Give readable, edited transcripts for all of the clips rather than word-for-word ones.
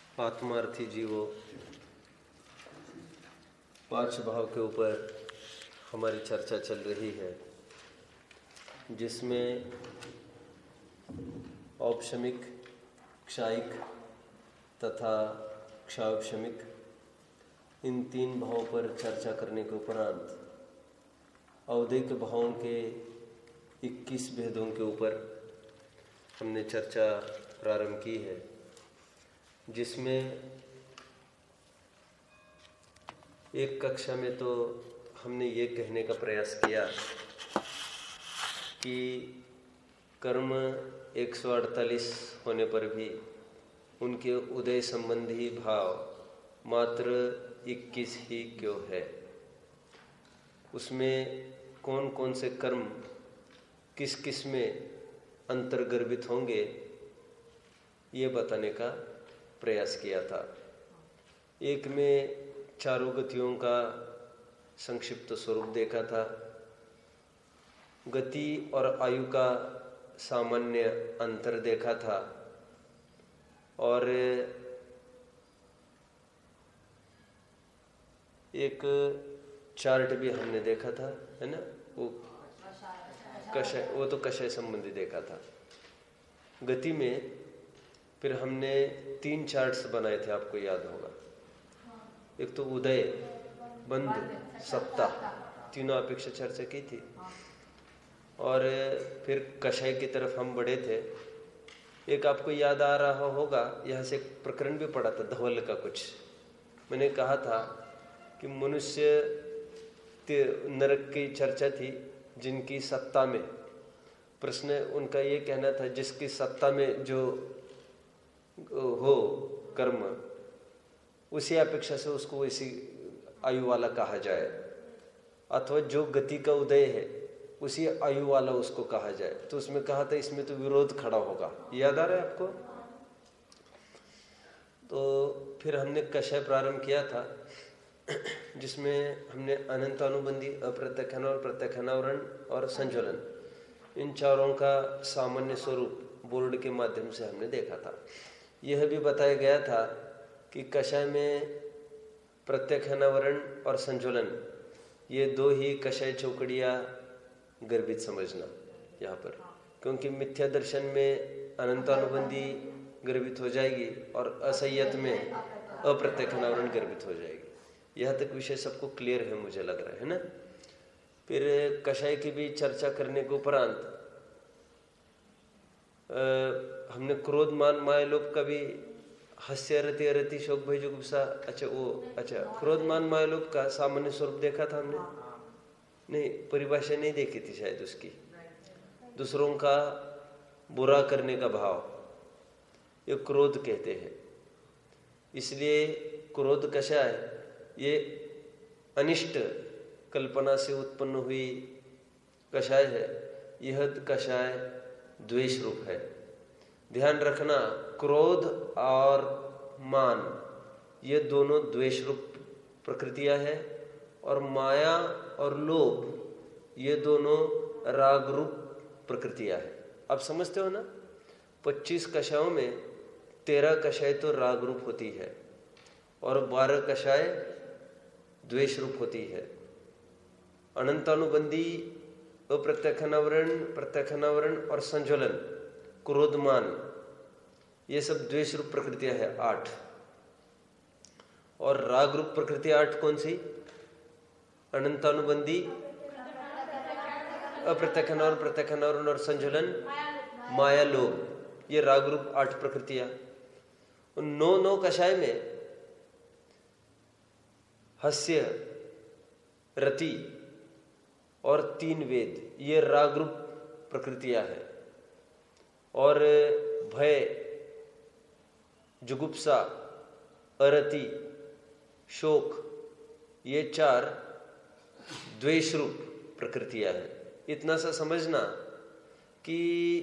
आत्मार्थी जीवों, पांच भाव के ऊपर हमारी चर्चा चल रही है, जिसमें औपशमिक, क्षायिक तथा क्षावशमिक इन तीन भावों पर चर्चा करने के उपरांत अवधिक भावों के 21 भेदों के ऊपर हमने चर्चा प्रारंभ की है, जिसमें एक कक्षा में तो हमने ये कहने का प्रयास किया कि कर्म 148 होने पर भी उनके उदय संबंधी भाव मात्र 21 ही क्यों है। उसमें कौन कौन से कर्म किस किस में अंतर्गर्भित होंगे ये बताने का प्रयास किया था। एक में चारों गतियों का संक्षिप्त स्वरूप देखा था, गति और आयु का सामान्य अंतर देखा था, और एक चार्ट भी हमने देखा था, है ना, वो कषय, वो तो कषय संबंधी देखा था। गति में फिर हमने 3 चार्ट्स बनाए थे, आपको याद होगा। एक तो उदय, बंध, सप्ताह, तीनों अपेक्षा चर्चा की थी, और फिर कषय की तरफ हम बढ़े थे। एक आपको याद आ रहा होगा, यहाँ से एक प्रकरण भी पढ़ा था धवल का कुछ। मैंने कहा था कि मनुष्य नरक की चर्चा थी जिनकी सत्ता में, प्रश्न उनका ये कहना था जिसकी सत्ता में जो हो कर्म, उसी अपेक्षा से उसको इसी आयु वाला कहा जाए, अथवा जो गति का उदय है उसी आयु वाला उसको कहा जाए। तो उसमें कहा था इसमें तो विरोध खड़ा होगा, याद आ रहा है आपको। तो फिर हमने कषय प्रारंभ किया था, जिसमें हमने अनंतानुबंधी, अप्रत्यक्षानुवरण, प्रत्यक्षानुवरण और संज्वलन, इन चारों का सामान्य स्वरूप बोर्ड के माध्यम से हमने देखा था। यह भी बताया गया था कि कषय में प्रत्यक्षानुवरण और संज्वलन, ये 2 ही कषय चौकड़ियाँ गर्भित समझना यहाँ पर, क्योंकि मिथ्या दर्शन में अनंतानुबंधी गर्भित हो जाएगी और असंयत में अप्रत्यक्षानुवरण गर्भित हो जाएगी। यहाँ तक विषय सबको क्लियर है, मुझे लग रहा है ना। फिर कषय की भी चर्चा करने के उपरांत हमने क्रोध, मान, माया, लोभ का भी, हास्य, रति, अरति, शोक, भय, जुगुप्सा, अच्छा क्रोध, मान, माया, लोभ का सामान्य स्वरूप देखा था हमने। नहीं, परिभाषा नहीं देखी थी शायद उसकी। दूसरों का बुरा करने का भाव, ये क्रोध कहते हैं। इसलिए क्रोध कषय है, ये अनिष्ट कल्पना से उत्पन्न हुई कषाय है। यह कषाय द्वेष रूप है। ध्यान रखना, क्रोध और मान ये दोनों द्वेष रूप प्रकृतियां है, और माया और लोभ ये दोनों राग रूप प्रकृतियां है। आप समझते हो ना, 25 कषायों में 13 कषाय तो राग रूप होती है और 12 कषाय द्वेष रूप होती है। अनंतानुबंधी, अप्रत्यक्षानुवरण, प्रत्यक्षानुवरण और संज्वलन, क्रोधमान, ये सब द्वेष रूप प्रकृतियां है 8। और राग रूप प्रकृति 8 कौन सी? अनंतानुबंधी, अप्रत्यक्षानुवरण, प्रत्यक्षानुवरण और संज्वलन, माया, लोभ, ये राग रूप 8 प्रकृतियां। 9 कषाय में हास्य, रति और 3 वेद, ये राग रूप प्रकृतियां है। और भय, जुगुप्सा, अरति, शोक, ये 4 द्वेष रूप प्रकृतियां है। इतना सा समझना कि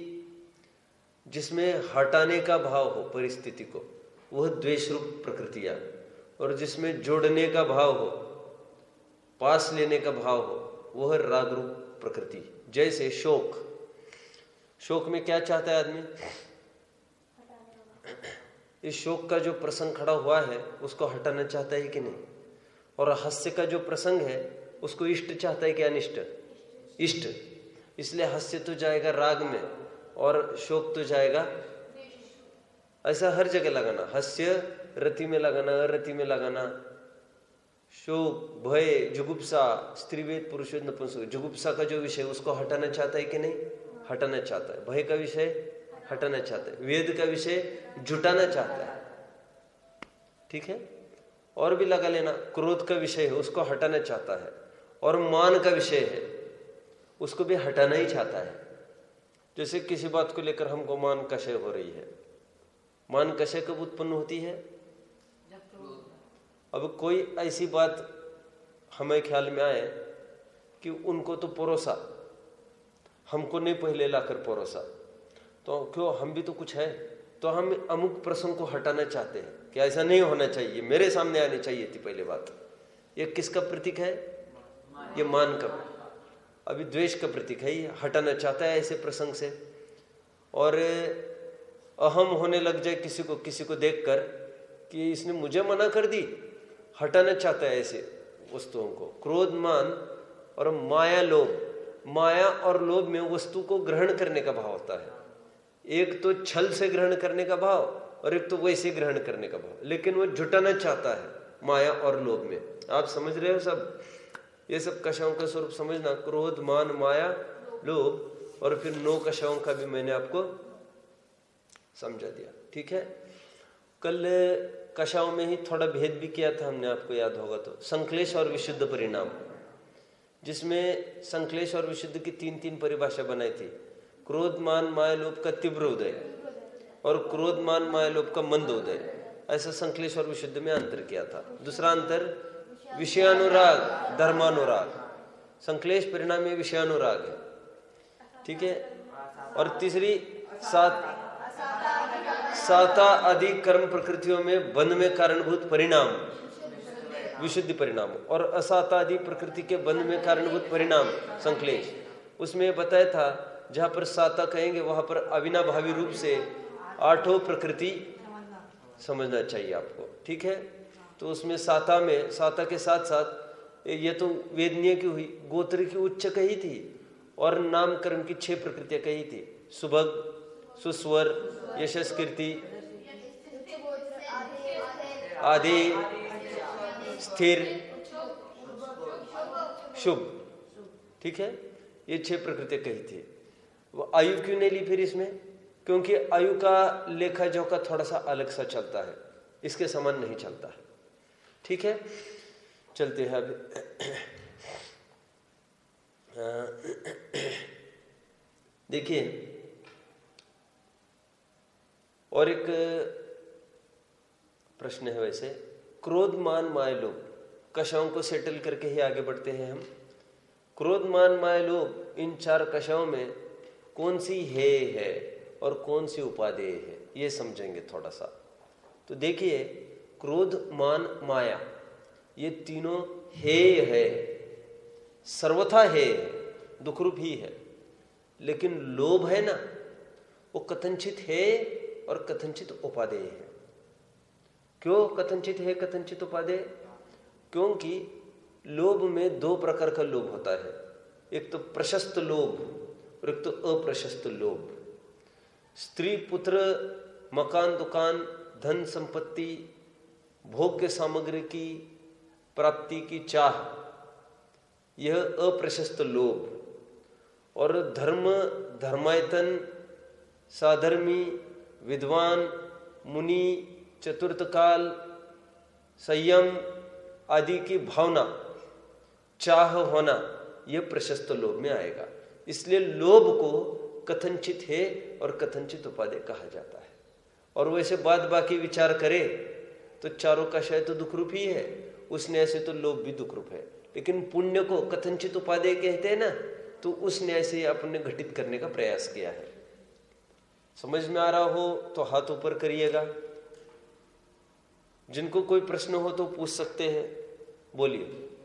जिसमें हटाने का भाव हो परिस्थिति को, वह द्वेष रूप प्रकृतियां, और जिसमें जोड़ने का भाव हो, पास लेने का भाव हो, वह राग रूप प्रकृति। जैसे शोक, शोक में क्या चाहता है आदमी? इस शोक का जो प्रसंग खड़ा हुआ है उसको हटाना चाहता है कि नहीं, और हास्य का जो प्रसंग है उसको इष्ट चाहता है कि अनिष्ट? इष्ट। इसलिए हास्य तो जाएगा राग में और शोक तो जाएगा, ऐसा हर जगह लगाना। हास्य रति में लगाना, रति में लगाना, शोक, भय, जुगुप्सा, स्त्रीवेद पुरुषवेद नपुंसक, जुगुप्सा का जो विषय उसको हटाना चाहता है कि नहीं? हटाना चाहता है। भय का विषय हटाना चाहता है। वेद का विषय जुटाना चाहता है। ठीक है, और भी लगा लेना। क्रोध का विषय है उसको हटाना चाहता है, और मान का विषय है उसको भी हटाना ही चाहता है। जैसे किसी बात को लेकर हमको मान कषय हो रही है। मान कषय कब उत्पन्न होती है? अब कोई ऐसी बात हमें ख्याल में आए कि उनको तो परोसा, हमको नहीं पहले लाकर परोसा, तो क्यों, हम भी तो कुछ है, तो हम अमुक प्रसंग को हटाना चाहते हैं कि ऐसा नहीं होना चाहिए, मेरे सामने आनी चाहिए थी पहले बात। ये किसका प्रतीक है? ये मान का, अभी द्वेष का प्रतीक है। ये हटाना चाहता है ऐसे प्रसंग से। और अहम होने लग जाए किसी को देखकर कि इसने मुझे मना कर दी, हटाना चाहता है ऐसे वस्तुओं को। क्रोध, मान और माया, लोभ। माया और लोभ में वस्तु को ग्रहण करने का भाव होता है। एक तो छल से ग्रहण करने का भाव और एक तो वैसे ग्रहण करने का भाव, लेकिन वो जुटाना चाहता है माया और लोभ में। आप समझ रहे हो सब? ये सब कषायों का स्वरूप समझना। क्रोध, मान, माया, लोभ, और फिर 9 कषायों का भी मैंने आपको समझा दिया। ठीक है, कल कषायों में ही थोड़ा भेद भी किया था हमने, आपको याद होगा तो। संक्लेश और विशुद्ध परिणाम, जिसमें संक्लेश और विशुद्ध की 3 परिभाषा बनाई थी। क्रोध, मान, माया, लोभ का तीव्र उदय और क्रोध, मान, माया, लोभ का मंद उदय, ऐसा संक्लेश और विशुद्ध में अंतर किया था। दूसरा अंतर विषयानुराग, धर्मानुराग। संक्लेश परिणाम में विषयानुराग है। ठीक है, और तीसरी साता आदि कर्म प्रकृतियों में बंध में कारणभूत परिणाम, विशुद्धि परिणाम, और असाता आदि प्रकृति के बंध में कारणभूत परिणाम, संक्लेश। उसमें बताया था जहां पर साता कहेंगे वहां पर अविनाभावी रूप से 8 प्रकृति समझना चाहिए आपको। ठीक है, तो उसमें साता में, साता के साथ साथ ये तो वेदनीय की हुई, गोत्र की उच्च कही थी, और नामकरण की 6 प्रकृतियां कही थी। सुभग, सुस्वर, यशस, कीर्ति, आदि, स्थिर, शुभ। ठीक है, ये 6 प्रकृतियां कही थी। वो आयु क्यों नहीं ली फिर इसमें? क्योंकि आयु का लेखा जोखा थोड़ा सा अलग सा चलता है, इसके समान नहीं चलता है। ठीक है, चलते हैं अभी। देखिए, और एक प्रश्न है वैसे, क्रोध, मान, माया, लोभ, कषायों को सेटल करके ही आगे बढ़ते हैं हम। क्रोध, मान, माया, लोभ, इन 4 कषायों में कौन सी हेय है और कौन सी उपादेय है, ये समझेंगे थोड़ा सा। तो देखिए, क्रोध, मान, माया, ये तीनों हेय है, सर्वथा हेय है, दुखरूप ही है। लेकिन लोभ है ना, वो कथनचित हेय और कथनचित उपादेय है। क्यों कथनचित है, कथनचित उपादेय? क्योंकि लोभ में 2 प्रकार का लोभ होता है। एक तो प्रशस्त लोभ और एक तो अप्रशस्त लोभ। स्त्री, पुत्र, मकान, दुकान, धन संपत्ति, भोग्य सामग्री की प्राप्ति की चाह, यह अप्रशस्त लोभ। और धर्म, धर्मायतन, साधर्मी, विद्वान, मुनि, चतुर्थ काल, संयम आदि की भावना, चाह होना, यह प्रशस्त लोभ में आएगा। इसलिए लोभ को कथनचित है और कथनचित उपादेय कहा जाता है। और वैसे बाद बाकी विचार करे तो चारों का शायद तो दुखरूप ही है, उसने ऐसे तो लोभ भी दुखरूप है। लेकिन पुण्य को कथनचित उपादेय कहते हैं ना, तो उस न्याय से अपने घटित करने का प्रयास किया है। समझ में आ रहा हो तो हाथ ऊपर करिएगा। जिनको कोई प्रश्न हो तो पूछ सकते हैं, बोलिए।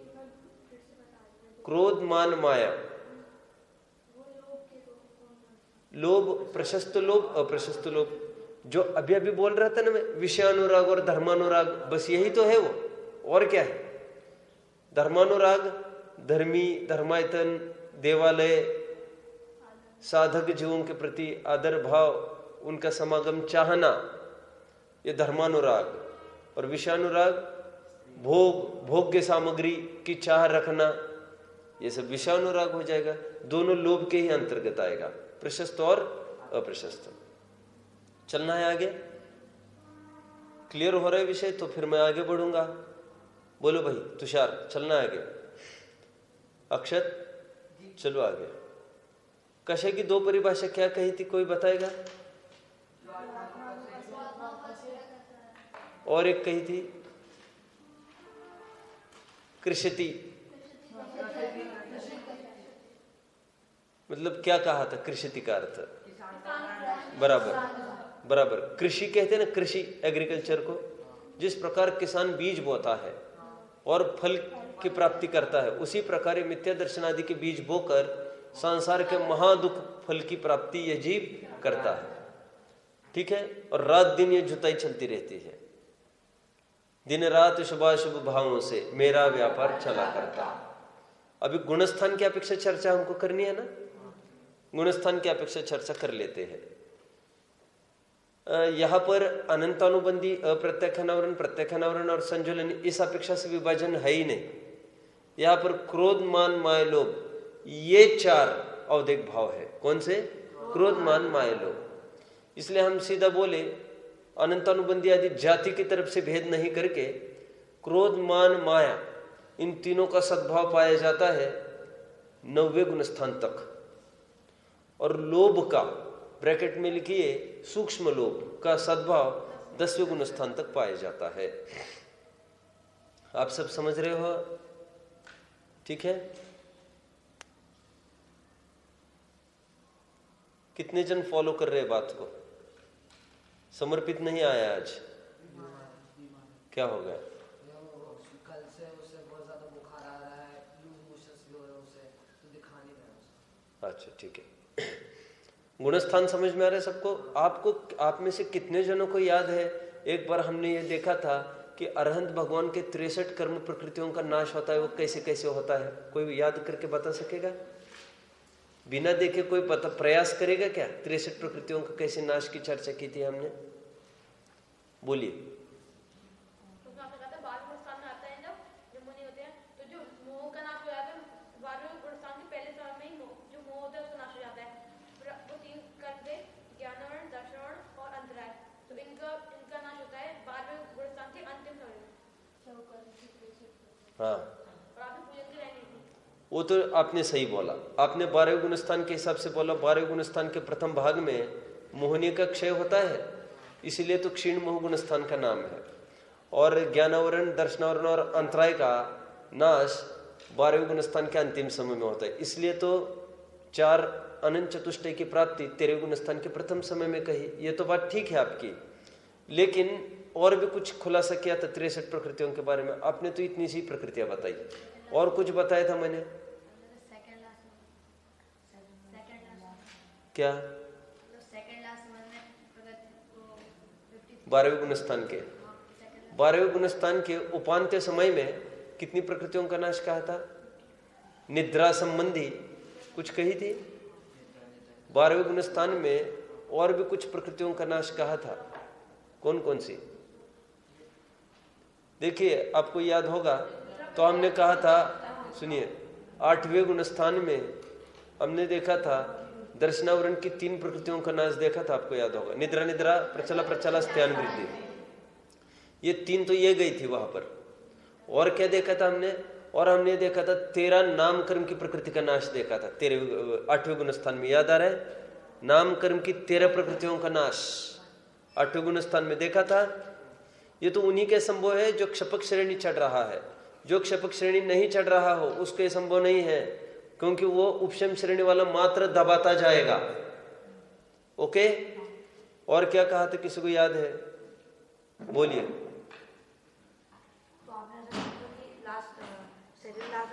क्रोध, मान, माया, लोभ, प्रशस्त लोभ, अप्रशस्त लोभ। जो अभी अभी बोल रहा था ना मैं, विषयानुराग और धर्मानुराग, बस यही तो है वो, और क्या है। धर्मानुराग धर्मी, धर्मायतन, देवालय, साधक जीवों के प्रति आदर भाव, उनका समागम चाहना, ये धर्मानुराग। और विषयानुराग भोग्य सामग्री की चाह रखना, ये सब विषयानुराग हो जाएगा। दोनों लोभ के ही अंतर्गत आएगा, प्रशस्त और अप्रशस्त। चलना है आगे, क्लियर हो रहा है विषय? तो फिर मैं आगे बढ़ूंगा। बोलो भाई तुषार, चलना है आगे। अक्षत चलो आगे। कषय की दो परिभाषा क्या कही थी, कोई बताएगा? और एक कही थी कृषति, मतलब क्या कहा था कृषति का अर्थ? बराबर बराबर, कृषि कहते हैं ना, कृषि एग्रीकल्चर को। जिस प्रकार किसान बीज बोता है और फल की प्राप्ति करता है, उसी प्रकार मिथ्या दर्शन आदि के बीज बोकर संसार के महादुख फल की प्राप्ति यह जीव करता है। ठीक है, और रात दिन ये जुताई चलती रहती है, दिन रात शुभाशुभ भावों से मेरा व्यापार चला करता। अभी गुणस्थान की अपेक्षा चर्चा हमको करनी है ना, गुणस्थान की अपेक्षा चर्चा कर लेते हैं। यहां पर अनंतानुबंधी, अप्रत्यक्षानावरण, प्रत्यक्षानावरण और संजुलन, इस अपेक्षा से विभाजन है ही नहीं। यहां पर क्रोध मान माय लोभ, ये चार अवधिक भाव है। कौन से? क्रोध मान माय लोभ। इसलिए हम सीधा बोले अनंतानुबंधी आदि जाति की तरफ से भेद नहीं करके क्रोध मान माया, इन तीनों का सद्भाव पाया जाता है 9वें गुणस्थान तक। और लोभ का ब्रैकेट में लिखिए सूक्ष्म लोभ का सद्भाव 10वें गुणस्थान तक पाया जाता है। आप सब समझ रहे हो? ठीक है। कितने जन फॉलो कर रहे हैं बात को? समर्पित नहीं आया आज? क्या हो गया? कल से उसे बहुत ज्यादा बुखार आ रहा है, लूज मोशंस भी हो रहे हैं उसे, तो दिखा नहीं रहा है। अच्छा ठीक है। गुणस्थान समझ में आ रहा है सबको? आपको, आप में से कितने जनों को याद है एक बार हमने ये देखा था कि अरहंत भगवान के 63 कर्म प्रकृतियों का नाश होता है, वो कैसे कैसे होता है? कोई याद करके बता सकेगा? बिना देखे कोई पता प्रयास करेगा क्या? 63 प्रकृतियों का कैसे नाश की चर्चा की थी हमने, बोलिए। हाँ, वो तो आपने सही बोला। आपने 12वें गुणस्थान के हिसाब से बोला। 12वें गुणस्थान के प्रथम भाग में मोहनी का क्षय होता है, इसीलिए तो क्षीण मोह गुणस्थान का नाम है। और ज्ञानावरण, दर्शनावरण और अंतराय का नाश 12वें गुणस्थान के अंतिम समय में होता है, इसलिए तो 4 अनंत चतुष्टय की प्राप्ति 13वें गुणस्थान के प्रथम समय में कही। ये तो बात ठीक है आपकी, लेकिन और भी कुछ खुलासा किया था 63 प्रकृतियों के बारे में। आपने तो इतनी सी प्रकृतियां बताई, और कुछ बताया था मैंने? क्या? 12वें गुणस्थान के 12वें गुणस्थान के उपांत्य समय में कितनी प्रकृतियों का नाश कहा था? निद्रा संबंधी कुछ कही थी। 12वें गुणस्थान में और भी कुछ प्रकृतियों का नाश कहा था। कौन कौन सी? देखिए, आपको याद होगा तो हमने कहा था, सुनिए, 8वें गुणस्थान में हमने देखा था दर्शनावरण की 3 प्रकृतियों का नाश देखा था। आपको याद होगा, निद्रा निद्रा, प्रचला प्रचला, स्त्यान वृद्धि, ये 3 तो ये गई थी वहां पर। और क्या देखा था हमने? और हमने देखा था 13 नाम कर्म की प्रकृति का नाश देखा था 8वें गुणस्थान में। याद आ रहा है? नाम कर्म की 13 प्रकृतियों का नाश 8वें गुणस्थान में देखा था। ये तो उन्हीं के संभव है जो क्षपक श्रेणी चढ़ रहा है। जो क्षपक श्रेणी नहीं चढ़ रहा हो उसके संभव नहीं है, क्योंकि वो उपशम श्रेणी वाला मात्र दबाता जाएगा। ओके, और क्या कहा था, किसी को याद है? बोलिए।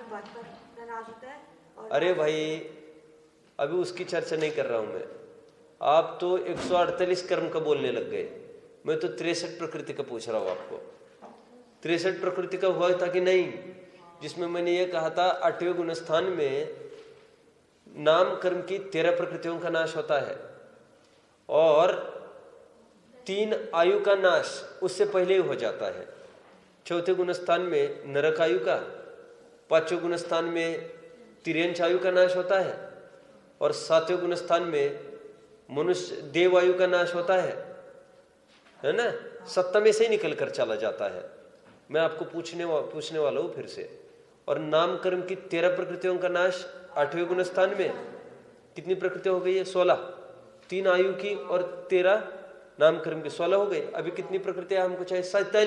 अरे भाई, अभी उसकी चर्चा नहीं कर रहा हूं मैं। आप तो 148 कर्म का बोलने लग गए। मैं तो 63 प्रकृति का पूछ रहा हूँ आपको। 63 प्रकृति का हुआ था कि नहीं, जिसमें मैंने ये कहा था 8वें गुणस्थान में नाम कर्म की 13 प्रकृतियों का नाश होता है और 3 आयु का नाश उससे पहले ही हो जाता है। 4थे गुणस्थान में नरक आयु का, 5वें गुणस्थान में तिर्यंच आयु का नाश होता है और 7वें गुणस्थान में मनुष्य देव आयु का नाश होता है ना। 7 में से ही निकल कर चला जाता है। मैं आपको पूछने वाला हूं फिर से। और नाम कर्म की 13 प्रकृतियों का नाश 8वें गुणस्थान में कितनी प्रकृति हो गई है? 16। 3 आयु की और 13 नाम कर्म की, 16 हो गई। अभी कितनी प्रकृतियां हमको चाहिए?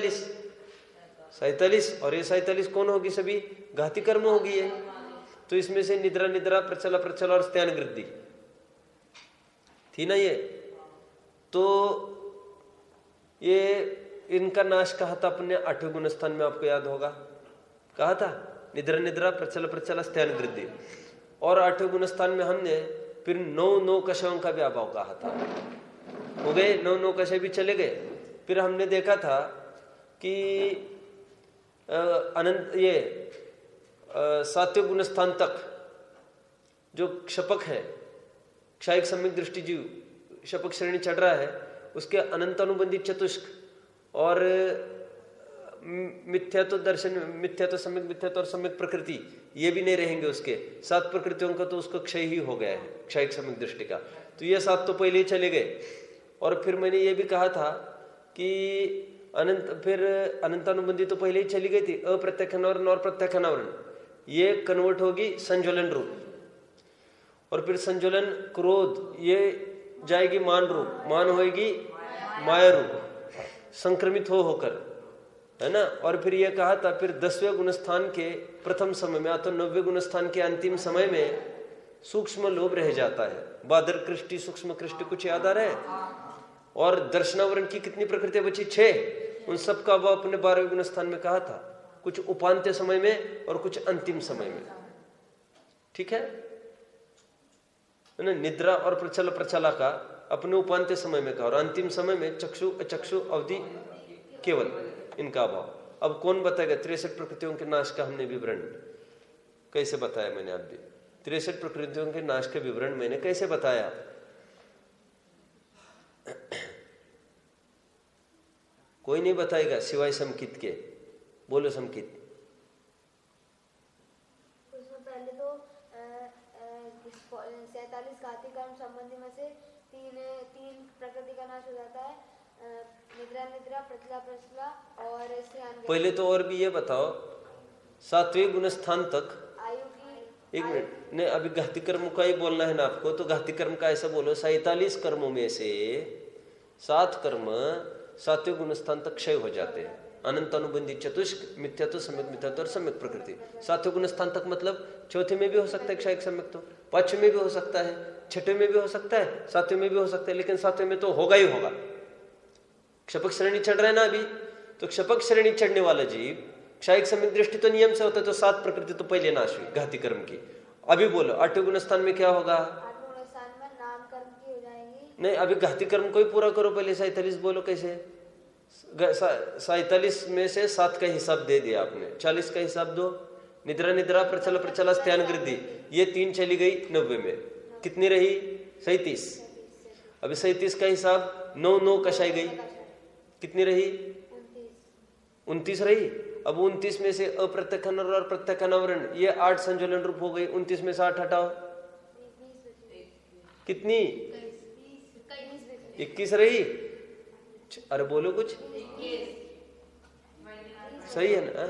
47। और ये 47 कौन होगी? सभी घाती कर्म होगी है। तो इसमें से निद्रा निद्रा, प्रचला प्रचला और स्त्यान वृद्धि थी ना ये। तो ये इनका नाश कहा था अपने 8वें गुणस्थान में, आपको याद होगा। कहा था निद्रा निद्रा, प्रचला प्रचला, स्त्यान वृद्धि। और 8वें गुणस्थान में हमने फिर 9 कषयों का भी अभाव कहा था। हो गए 9 कषय भी चले गए। फिर हमने देखा था कि अनंत ये 7वें गुणस्थान तक जो क्षपक है, क्षायिक सम्यक दृष्टि जीव क्षपक श्रेणी चढ़ रहा है, उसके अनंत अनुबंधित चतुष्क और मिथ्यात्व दर्शन, मिथ्यात्व सम्यक मिथ्यात्व और सम्यक प्रकृति, ये भी नहीं रहेंगे उसके। 7 प्रकृतियों का तो उसको क्षय ही हो गया है क्षायिक सम्यक दृष्टि का। तो ये 7 तो पहले ही चले गए। और फिर मैंने ये भी कहा था कि अनंतानुबंधी तो पहले ही चली गई थी। अप्रत्यक्षानावरण और प्रत्यक्षानावरण ये कन्वर्ट होगी संज्वलन रूप, और फिर संज्वलन क्रोध ये जाएगी मान रूप, मान होगी माया रूप, संक्रमित होकर, है ना। और फिर ये कहा था फिर 10वें गुणस्थान के प्रथम समय में, तो 9वें गुणस्थान के अंतिम समय में सूक्ष्म लोभ रह जाता है। बादर कृष्टि, सूक्ष्म कृष्टि, कुछ याद आ रहा है। और दर्शनावरण की कितनी प्रकृतियां बची? 6। उन सब का वो अपने 12वें गुणस्थान में कहा था, कुछ उपांत्य समय में और कुछ अंतिम समय में। ठीक है ना। निद्रा और प्रचल प्रचला का अपने उपांत्य समय में कहा और अंतिम समय में चक्षु अचक्षु अवधि केवल इनका अभाव। अब कौन बताएगा 63 प्रकृतियों के नाश का हमने विवरण कैसे बताया? मैंने आप भी 63 प्रकृतियों के नाश का विवरण मैंने कैसे बताया? कोई नहीं बताएगा सिवाय समकित के। बोलो समकित। उसमें पहले तो 47 घाती कर्म संबंधी में से तीन प्रकृति का नाश हो जाता है, निद्रा निद्रा, प्रचला प्रचला और स्त्यान। पहले तो और भी ये बताओ 7वें गुणस्थान तक आयु की। एक मिनट, नहीं अभी घाती कर्म का ही बोलना है ना आपको। तो घाती कर्म का ऐसा बोलो 47 कर्मों में से 7 कर्म 7वें गुणस्थान तक क्षय हो जाते हैं। अनंत अनुबंधित चतुष्क, मिथ्यात्व, सम्यक मिथ्यात्व और सम्यक प्रकृति। 7वें गुणस्थान तक मतलब 4थे में भी हो सकता है क्षायिक सम्यक, तो 5वें में भी हो सकता है, 6ठे में भी हो सकता है, 7वें में भी हो सकता है, लेकिन 7वें में तो होगा ही होगा। क्षपक श्रेणी चढ़ रहा है ना अभी, तो क्षपक श्रेणी चढ़ने वाला जीव क्षायिक सम्यक दृष्टि तो नियम से होता है, तो 7 प्रकृति तो पहले नाश हुई घाती कर्म की। अभी बोलो 8वें गुणस्थान में क्या होगा? 8वें गुणस्थान में नाम कर्म की हो जाएगी। नहीं अभी घाती कर्म को ही पूरा करो पहले। 47 बोलो कैसे? 47 में से 7 का हिसाब दे दिया आपने, 40 का हिसाब दो। निद्रा निद्रा, प्रचल प्रचला, स्त्यान वृद्धि, ये 3 चली गई 90 में। कितनी रही? 37। अभी 37 का हिसाब 9 कषाई गई, कितनी रही? 29 रही। अब 29 में से अप्रत्यक्षानावरण और प्रत्यक्षानावरण ये 8 संज्वलन रूप हो गई। 29 में से 8 हटाओ, कितनी? 21 रही। अरे बोलो कुछ, सही है ना?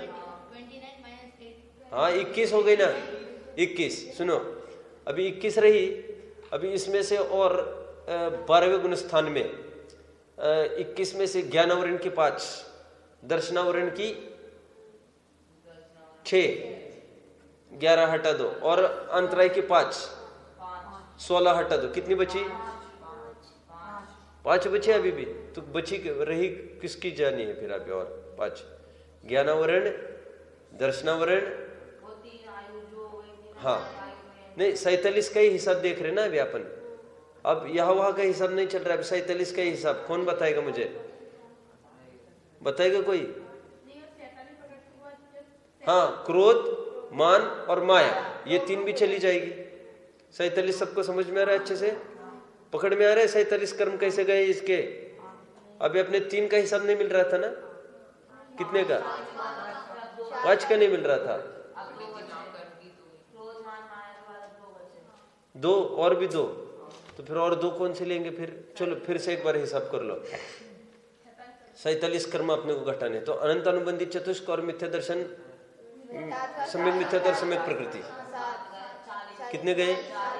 हाँ 21 हो गई ना, 21। सुनो अभी 21 रही। अभी इसमें से और 12वें गुणस्थान में 21 में से ज्ञानावरण की 5, दर्शनावरण की 6, 11 हटा दो, और अंतराय की 5, 16 हटा दो, कितनी बची? 5 बची अभी भी। तो बची रही किसकी जानी है फिर अभी? और 5 ज्ञानावरण, दर्शनावरण, हाँ नहीं 47 का ही हिसाब देख रहे ना अभी अपन। अब यहाँ वहां का हिसाब नहीं चल रहा है, 47 का हिसाब कौन बताएगा मुझे? बताएगा कोई? हाँ, क्रोध, मान और माया, ये 3 भी चली जाएगी। 47 सबको समझ में आ रहा है? अच्छे से पकड़ में आ रहा है? 47 कर्म कैसे गए इसके? अभी अपने 3 का हिसाब नहीं मिल रहा था ना? कितने का? 5 का नहीं मिल रहा था। 2 और भी 2, तो फिर और 2 कौन से लेंगे फिर? चलो फिर से एक बार हिसाब कर लो। 47 कर्म अपने को घटाने, तो अनंत अनुबंधित चतुष्क और मिथ्या दर्शन, सम्यक मिथ्यात्व और सम्यक प्रकृति कितने गए?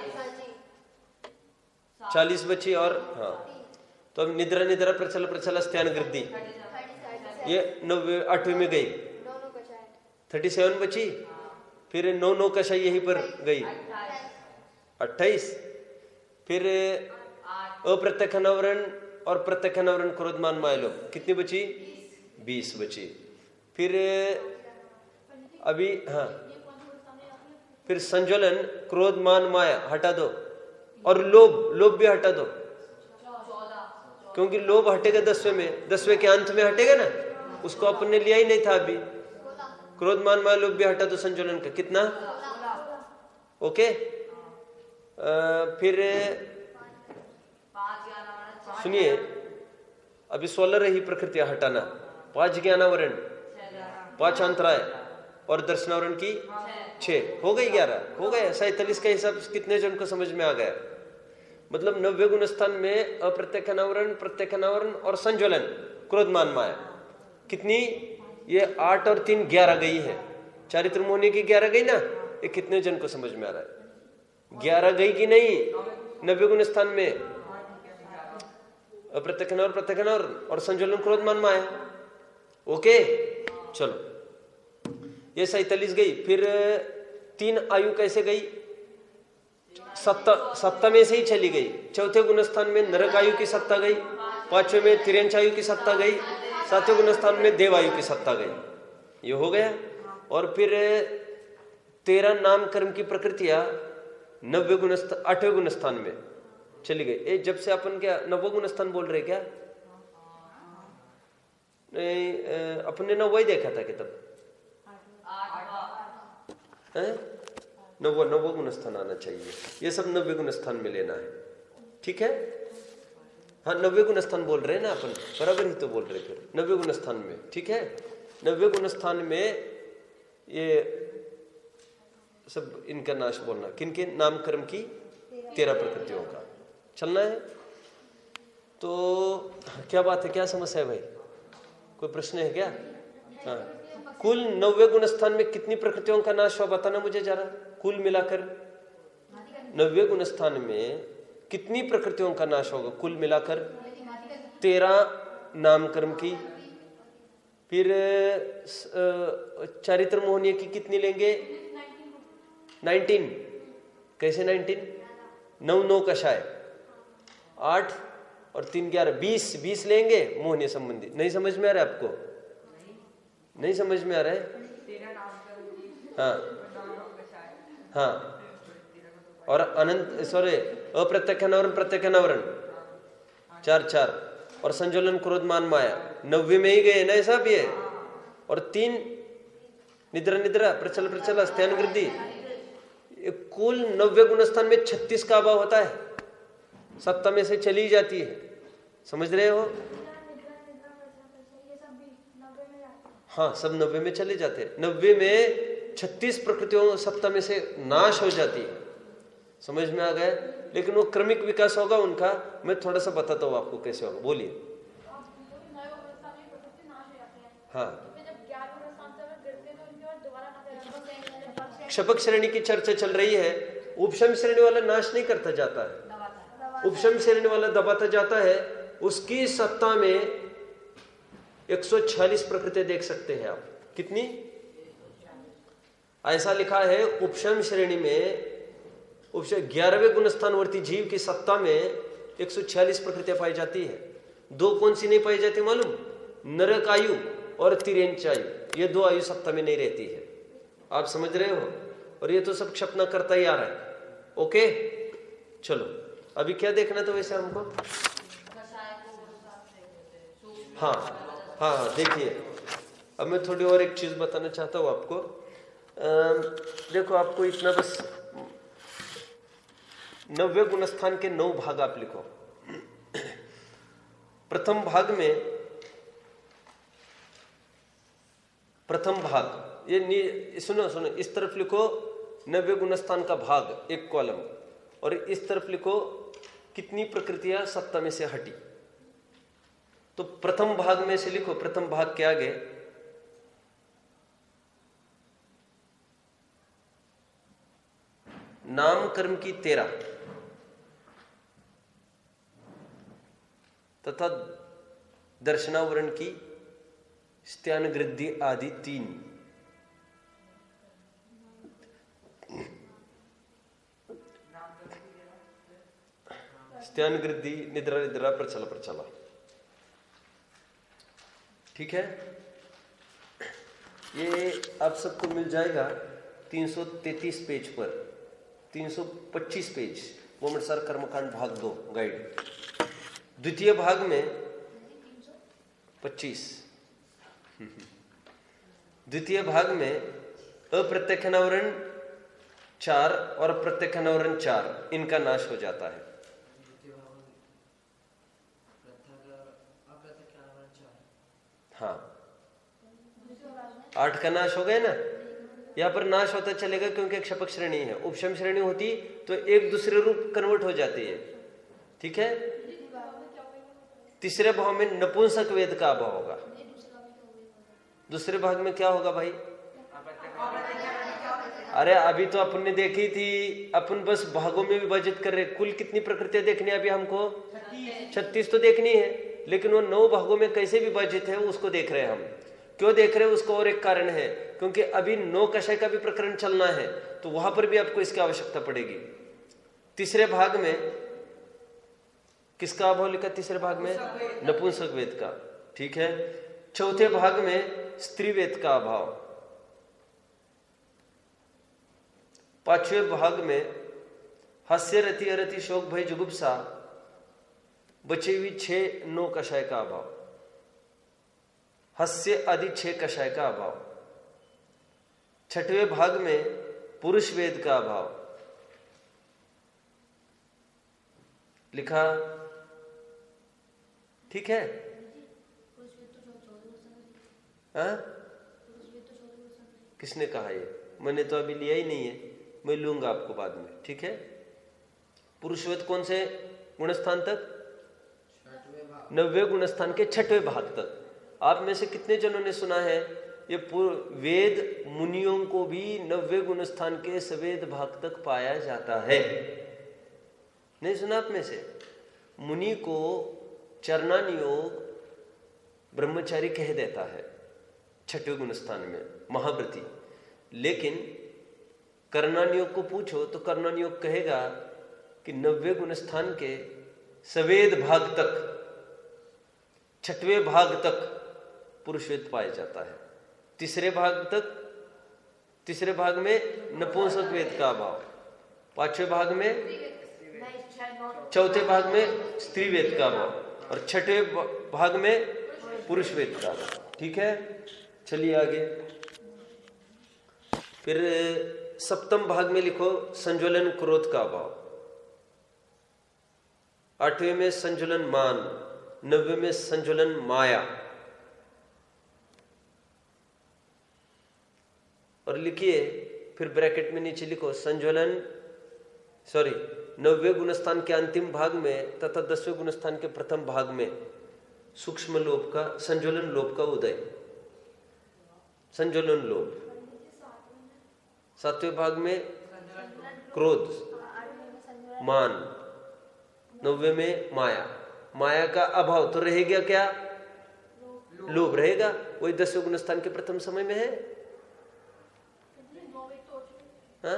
40 बची और हाँ, तो अब निद्रा निद्रा प्रचल प्रचल स्त्यान वृद्धि, ये 8वीं में गई। 37 बची, फिर 9 कषाय यहीं पर गई 28, फिर अप्रत्यक्ष अनावरण और प्रत्यक्ष अनावरण क्रोधमान माया लोग कितनी बची? 20 बची। फिर अभी हाँ, फिर संज्वलन, क्रोध, मान, माया हटा दो, और लोभ भी हटा दो, क्योंकि लोभ हटेगा 10वें में, 10वें के अंत में हटेगा ना, उसको अपन ने लिया ही नहीं था अभी। क्रोध, मान, माया, लोभ भी हटा दो संज्वलन का, कितना? ओके। फिर सुनिए, अभी 16 रही प्रकृतियां हटाना, 5 ज्ञानावरण, 5 अंतराय और दर्शनावरण की 6, हो गई 11, हो गया। 47 का हिसाब कितने जन को समझ में आ गया? मतलब 90 गुण स्थान में अप्रत्यक्ष अनावरण, प्रत्यक्ष अनावरण और संज्वलन, क्रोध, मान, माया कितनी? ये 8 और 3 11 गई है। चारित्र मोहनी की 11 गई ना, ये कितने जन को समझ में आ रहा है? 11 गई कि नहीं 90 गुण स्थान में? अप्रत्यक्ष अनावरण, प्रत्यक्ष अनावरण और संज्वलन, क्रोध, मान, माया। ओके, चलो ये 47 गई। फिर 3 आयु कैसे गई? सत्ता में से ही चली गई। 4थे गुणस्थान में नरक आयु की सत्ता गई, 5वें में तिरंच आयु की सत्ता गई, 7वें गुणस्थान में देव आयु की सत्ता गई। ये हो गया। और फिर 13 नाम कर्म की प्रकृतियां 8वें गुणस्थान में चली गई। जब से अपन क्या 9वां गुणस्थान बोल रहे क्या? नहीं, अपने 9वां देखा था कि तब 9वां गुणस्थान आना चाहिए। ये सब 90 गुणस्थान में लेना है, ठीक है? हाँ, 90 गुणस्थान बोल रहे हैं ना अपन, बराबर ही तो बोल रहे फिर 90 गुणस्थान में, ठीक है? 90 गुणस्थान में ये सब इनका नाश बोलना, किनके? नाम कर्म की 13 प्रकृतियों का चलना है। तो क्या बात है, क्या समस्या है भाई? कोई प्रश्न है क्या? हाँ, कुल 90 गुणस्थान में कितनी प्रकृतियों का नाश हुआ बताना मुझे जरा, कुल मिलाकर 90 गुणस्थान में कितनी प्रकृतियों का नाश होगा कुल मिलाकर? 13 नाम कर्म की, फिर चारित्र मोहनीय की कितनी लेंगे? 19। कैसे 19? 9 कषाय, 8 और 3 11, 20 लेंगे मोहनीय संबंधी। नहीं समझ में आ रहा है आपको? नहीं समझ में आ रहा है? हाँ हाँ, और अप्रत्यक्ष अनावरण, प्रत्यक्ष अनावरण 4 और संज्वलन, क्रोध, मान, माया 90 में ही गए ना सब ये। और 3 निद्रा निद्रा, प्रचल प्रचल, स्त्यान वृद्धि। कुल 90 गुणस्थान में 36 का अभाव होता है, सत्ता में से चली जाती है। समझ रहे हो? हाँ, सब 90 में चले जाते हैं। 90 में 36 प्रकृतियों सत्ता में से नाश हो जाती है। समझ में आ गया? लेकिन वो क्रमिक विकास होगा उनका, मैं थोड़ा सा बताता हूँ आपको कैसे होगा। बोलिए। हाँ, क्षपक श्रेणी की चर्चा चल रही है। उपशम श्रेणी वाला नाश नहीं करता जाता है, उपशम श्रेणी वाला दबाता जाता है। उसकी सत्ता में 146 प्रकृतियां देख सकते हैं आप। कितनी? ऐसा लिखा है उपशम श्रेणी में 11वें गुणस्थानवर्ती जीव की सत्ता में 146 प्रकृतियां पाई जाती है। 2 कौन सी नहीं पाई जाती मालूम? नरक आयु और तिर्यंच आयु, ये 2 आयु सत्ता में नहीं रहती है। आप समझ रहे हो? और ये तो सब क्षपना करता ही आ रहा है। ओके, चलो अभी क्या देखना था वैसे हमको? हाँ हाँ हाँ, देखिए अब मैं थोड़ी और एक चीज बताना चाहता हूँ आपको। देखो आपको इतना बस 90 गुणस्थान के 9 भाग आप लिखो। प्रथम भाग ये सुनो इस तरफ लिखो 90 गुणस्थान का भाग, एक कॉलम, और इस तरफ लिखो कितनी प्रकृतियां सत्ता में से हटी। तो प्रथम भाग में से लिखो, प्रथम भाग के आगे नाम कर्म की 13 तथा दर्शनावरण की स्त्यान गृद्धि आदि 3। स्त्यान गृद्धि निद्रा निद्रा प्रचला प्रचला, ठीक है। ये आप सबको मिल जाएगा 333 पेज पर, 325 पेज, मोमटसार कर्मकांड भाग 2 गाइड। द्वितीय भाग में 25, द्वितीय भाग में अप्रत्यक्षानावरण 4 और प्रत्यक्षानावरण 4 इनका नाश हो जाता है। हाँ 8 का नाश हो गया ना, यहाँ पर नाश होता चलेगा क्योंकि एक शपक श्रेणी है। उपशम श्रेणी होती तो एक दूसरे रूप कन्वर्ट हो जाती है, ठीक है। तीसरे भाव में नपुंसक वेद का अभाव होगा। दूसरे भाग में क्या होगा भाई? अरे अभी तो अपन ने देखी थी, अपन बस भागों में विभाजित कर रहे। कुल कितनी प्रकृतियां देखनी है अभी हमको? 36 तो देखनी है, लेकिन वो 9 भागों में कैसे विभाजित है उसको देख रहे हैं हम। क्यों देख रहे हैं उसको? और एक कारण है, क्योंकि अभी 9 कषाय का भी प्रकरण चलना है, तो वहां पर भी आपको इसकी आवश्यकता पड़ेगी। तीसरे भाग में किसका अभाव लिखा? तीसरे भाग में नपुंसक वेद का, ठीक है। चौथे भाग में स्त्री वेद का अभाव। 5वें भाग में हास्य रति अरति शोक भय जुगुप्सा, बचे हुई 6-9 कषाय का अभाव। हास्य आदि 6 कषाय का अभाव। 6वें भाग में पुरुष वेद का अभाव लिखा, ठीक है। हाँ? किसने कहा ये? मैंने तो अभी लिया ही नहीं है, मैं लूंगा आपको बाद में, ठीक है। पुरुषवेद कौन से गुणस्थान तक? 90 गुणस्थान के 6वें भाग तक। आप में से कितने जनों ने सुना है ये वेद मुनियों को भी 90 गुणस्थान के सवेद भाग तक पाया जाता है? नहीं सुना आप में से? मुनि को चरणानियोग ब्रह्मचारी कह देता है 6वें गुणस्थान में, महाव्रती। लेकिन कर्णानियोग को पूछो तो कर्णानियोग कहेगा कि 90 गुणस्थान के सवेद भाग तक, 6वें भाग तक पुरुषवेद पाया जाता है। तीसरे भाग में नपुंसक वेद का अभाव। 5वें भाग में, चौथे भाग में स्त्री वेद का अभाव, और 6वें भाग में पुरुष वेद का अभाव, ठीक है। चलिए आगे। फिर 7वें भाग में लिखो संज्वलन क्रोध का अभाव। 8वें में संज्वलन मान, 9वें में संज्वलन माया। और लिखिए फिर ब्रैकेट में नीचे लिखो 90वें गुणस्थान के अंतिम भाग में तथा 10वें गुणस्थान के प्रथम भाग में सूक्ष्म लोभ का, संज्वलन लोभ का उदय, संज्वलन लोभ। 7वें भाग में क्रोध, मान, 9वें में माया। माया का अभाव तो रहेगा क्या? लोभ रहेगा। वही 10वें गुणस्थान के प्रथम समय में है। हाँ?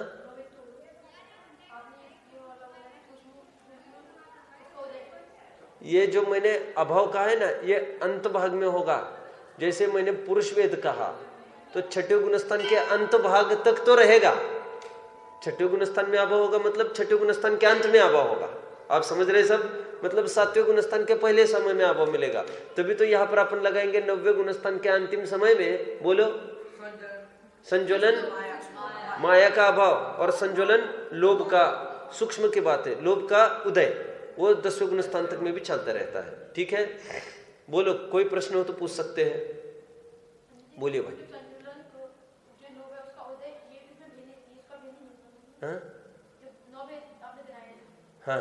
ये जो मैंने अभाव कहा है ना, ये अंत भाग में होगा। जैसे मैंने पुरुष वेद कहा तो 6वें गुणस्थान के अंत भाग तक तो रहेगा। 6वें गुणस्थान में अभाव होगा मतलब 6वें गुणस्थान के अंत में अभाव होगा। आप समझ रहे सब? मतलब 7वें गुणस्थान के पहले समय में अभाव मिलेगा, तभी तो यहाँ पर अपन लगाएंगे 9वें गुणस्थान के अंतिम समय में। बोलो, संज्वलन माया का अभाव और संज्वलन लोभ का, सूक्ष्म की बात है, लोभ का उदय, वो 10वें गुणस्थान तक में भी चलता रहता है। ठीक है, बोलो, कोई प्रश्न हो तो पूछ सकते हैं, बोलिए भाई। हाँ हाँ,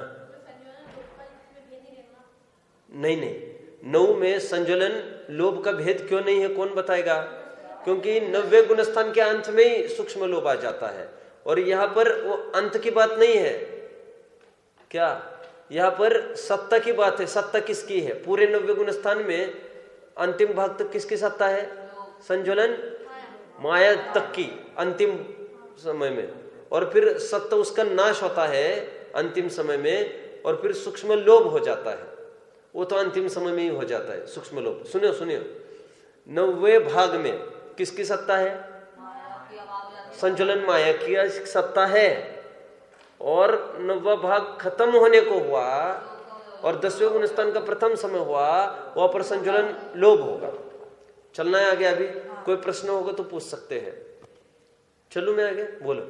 नहीं नहीं, 9 में संज्वलन लोभ का भेद क्यों नहीं है, कौन बताएगा? क्योंकि 9वें गुणस्थान के अंत में ही सूक्ष्म लोभ आ जाता है, और यहाँ पर वो अंत की बात नहीं है। क्या यहाँ पर सत्ता की बात है? सत्ता किसकी है? पूरे 9वें गुणस्थान में अंतिम भाग तक किसकी सत्ता है? संज्वलन माया तक की अंतिम समय में, और फिर सत्ता उसका नाश होता है अंतिम समय में, और फिर सूक्ष्म लोभ हो जाता है। वो तो अंतिम समय में ही हो जाता है सूक्ष्म लोभ। सुनियो सुनियो, 9वें भाग में किसकी सत्ता है? संज्वलन माया की सत्ता है, और 9वां भाग खत्म होने को हुआ और 10वें गुणस्थान का प्रथम समय हुआ, वहां पर संज्वलन लोभ होगा। चलना है आगे? अभी कोई प्रश्न होगा तो पूछ सकते हैं। चलूं मैं आगे? बोलो।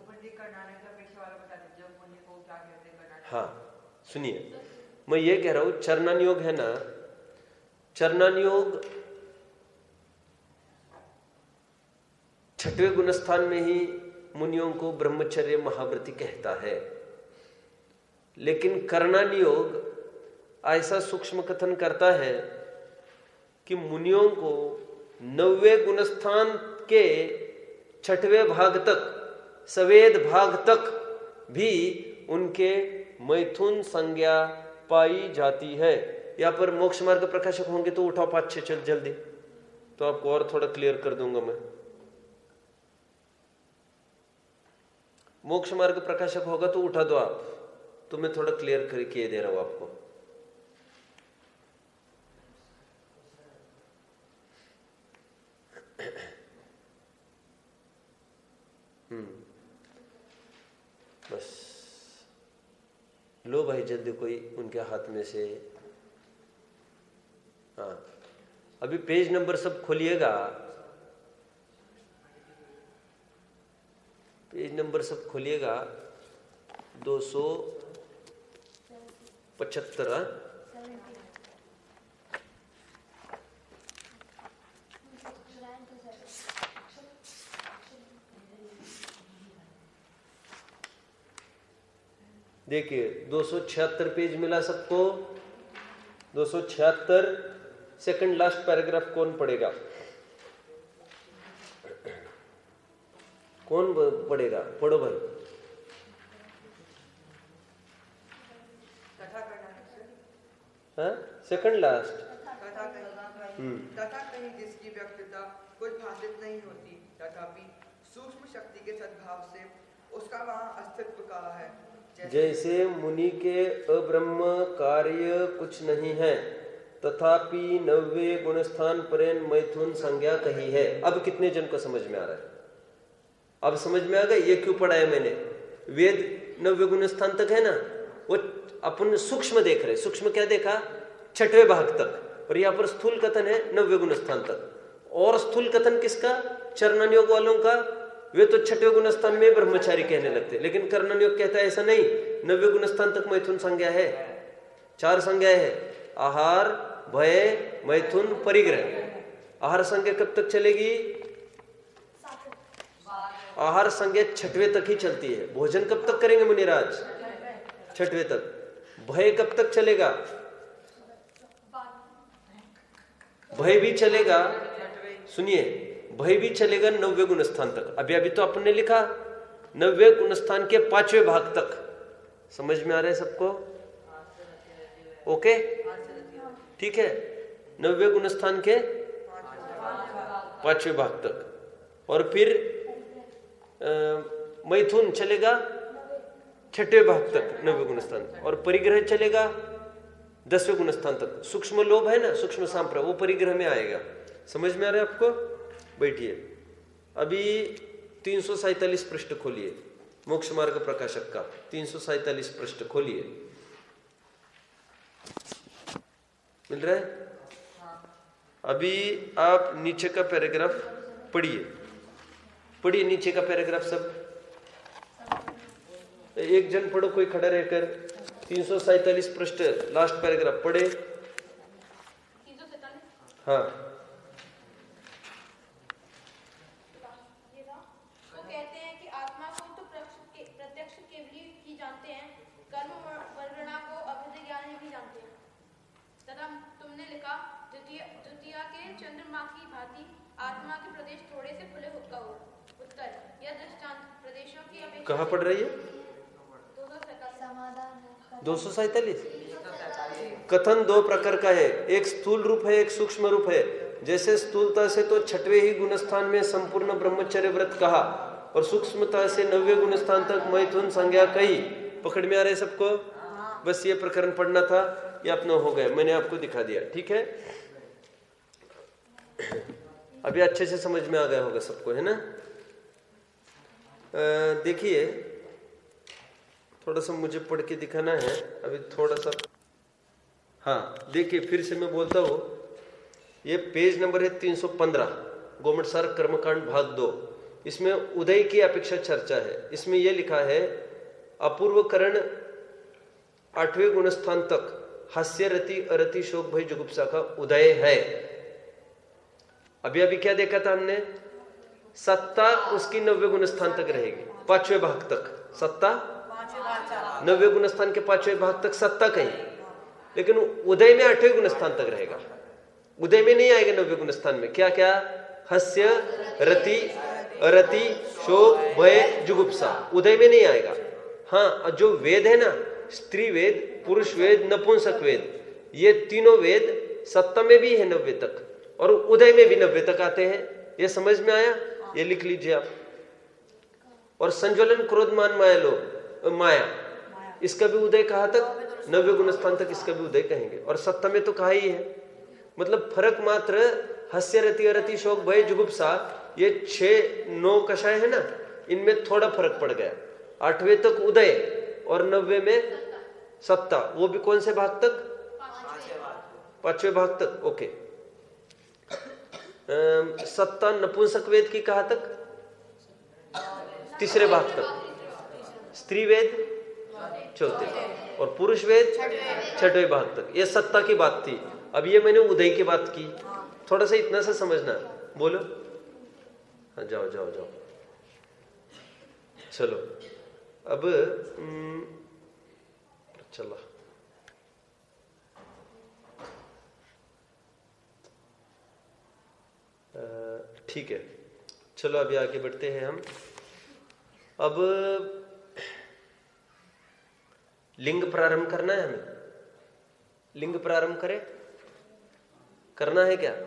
हाँ सुनिए, मैं ये कह रहा हूं, चरणान योग है ना, चरणान योग 6वें गुणस्थान में ही मुनियों को ब्रह्मचर्य महाव्रति कहता है, लेकिन करणान योग ऐसा सूक्ष्म कथन करता है कि मुनियों को 9वें गुणस्थान के 6वें भाग तक, सवेद भाग तक भी उनके मैथुन संज्ञा पाई जाती है। यहाँ पर मोक्ष मार्ग प्रकाशक होंगे तो उठाओ 5-6 चल जल्दी, तो आपको और थोड़ा क्लियर कर दूंगा मैं। मोक्ष मार्ग प्रकाशक होगा तो उठा दो आप, तो मैं थोड़ा क्लियर करके दे रहा हूं आपको। बस लो भाई जल्दी, कोई उनके हाथ में से। हाँ, अभी पेज नंबर सब खोलिएगा, पेज नंबर सब खोलिएगा। 275। देखिए 276 पेज मिला सबको। 276 सेकंड लास्ट पैराग्राफ कौन पढ़ेगा? कौन पढ़ेगा? पढ़ो भाई। हाँ, सेकंड लास्ट। तथा कहीं जिसकी व्यक्तिता कुछ भाषित नहीं होती, तथापि सूक्ष्म शक्ति के सद्भाव से उसका वहाँ अस्तित्व कहा है। जैसे मुनि के अब्रह्म कार्य कुछ नहीं है, तथापि 9वें गुणस्थान पर्यंत मैथुन संज्ञा कही है। अब कितने जन को समझ में आ रहा है? अब समझ में आ गया ये क्यों पढ़ा है मैंने? वेद 9वें गुणस्थान तक है ना, वो अपन सूक्ष्म देख रहे। सूक्ष्म क्या देखा? 6वें भाग तक, और यहाँ पर स्थूल कथन है 9वें गुणस्थान तक। और स्थूल कथन किसका? चरणन योग वालों का। वे तो 6वें गुणस्थान में ब्रह्मचारी कहने लगते, लेकिन कर्णन योग कहता है ऐसा नहीं, 9वें गुणस्थान तक मैथुन संज्ञा है। 4 संज्ञा है, आहार, भय, मैथुन, परिग्रह। आहार संज्ञा कब तक चलेगी? आहार संज्ञा 6वें तक ही चलती है। भोजन कब तक करेंगे मुनिराज? 6वें तक। भय कब तक चलेगा? भय भी चलेगा, सुनिए, भय भी चलेगा 9वें गुणस्थान तक। अभी तो अपन ने लिखा 9वें गुणस्थान के 5वें भाग तक। समझ में आ रहा है सबको? ओके, ठीक है। 9वें गुणस्थान के 5वें भाग तक, और फिर मैथुन चलेगा 6वें भाग तक 9वें गुणस्थान, और परिग्रह चलेगा 10वें गुणस्थान तक। सूक्ष्म लोभ है ना, सूक्ष्म सांप्र, वो परिग्रह में आएगा। समझ में आ रहा है आपको? बैठिए। अभी 347 पृष्ठ खोलिए, मोक्ष मार्ग प्रकाशक का 347 पृष्ठ खोलिए। मिल रहा है? अभी आप नीचे का पैराग्राफ पढ़िए, पढ़िए नीचे का पैराग्राफ सब। एक जन पढ़ो, कोई खड़ा रहकर। 347 पृष्ठ लास्ट पैराग्राफ पढ़े। 347। हाँ। वो कहते हैं कि आत्मा को तो प्रत्यक्ष केवली ही जानते हैं, कर्म वर्णना को अभेद ज्ञान भी जानते हैं। तथा तुमने लिखा द्वितीया के चंद्रमा की भांति आत्मा के प्रदेश थोड़े से खुले का हो। उत्तर, यह दृष्टांत प्रदेशों की अपेक्षा कहाँ पढ़ रही है? 247। कथन दो प्रकार का है, एक स्थूल रूप है, एक सूक्ष्म रूप है। जैसे स्थूलता से तो 6वें ही गुणस्थान में संपूर्ण ब्रह्मचर्य व्रत कहा, और सूक्ष्मता से 9वें गुणस्थान तक मैथुन संज्ञा कही। पकड़ में आ रहे सबको? बस ये प्रकरण पढ़ना था, ये अपना हो गया, मैंने आपको दिखा दिया। ठीक है, अभी अच्छे से समझ में आ गया होगा सबको, है ना? देखिए, थोड़ा सा मुझे पढ़ के दिखाना है अभी, थोड़ा सा। हाँ देखिए, फिर से मैं बोलता हूँ, ये पेज नंबर है 315, गोमटसार कर्मकांड भाग 2। इसमें उदय की अपेक्षा चर्चा है। इसमें यह लिखा है, अपूर्व करण 8वें गुणस्थान तक हास्य रति अरति शोक भय जुगुप्सा का उदय है। अभी अभी क्या देखा था हमने? सत्ता उसकी 9वें गुणस्थान तक रहेगी, 5वें भाग तक। सत्ता 9वें गुणस्थान के 5वें भाग तक सत्ता कहीं, लेकिन उदय में 8वें गुणस्थान तक रहेगा। उदय में नहीं आएगा 9वें गुणस्थान में। क्या क्या? हास्य रति अरति शोक भय जुगुप्सा, उदय में नहीं आएगा। हाँ, जो वेद है ना, स्त्री वेद, पुरुष वेद, नपुंसक वेद, ये तीनों वेद सत्ता में भी है 90 तक, और उदय में भी 90 तक आते हैं। ये समझ में आया? ये लिख लीजिए आप। और संज्वलन क्रोध मान माया लो माया, इसका भी उदय कहा तक 9वें गुणस्थान तक, इसका भी उदय कहेंगे। और सत्ता में तो कहा ही है। मतलब फर्क मात्र हास्य रति अरति शोक भय जुगुप्सा, ये 6-9 कषाय है ना, इनमें थोड़ा फर्क पड़ गया। 8वें तक उदय और 90 में सत्ता, वो भी कौन से भाग तक? 5वें भाग तक। ओके। सत्ता नपुंसक वेद की कहा तक? 3रे भाग तक। स्त्री वेद 4थे, और पुरुष वेद 6वें भाग तक। ये सत्ता की बात थी। अब ये मैंने उदय की बात की। थोड़ा सा इतना सा समझना। बोलो। हाँ, जाओ जाओ जाओ। चलो अब चलो, ठीक है, चलो अभी आगे बढ़ते हैं हम। अब लिंग प्रारंभ करना है हमें। लिंग प्रारंभ करें? करना है क्या?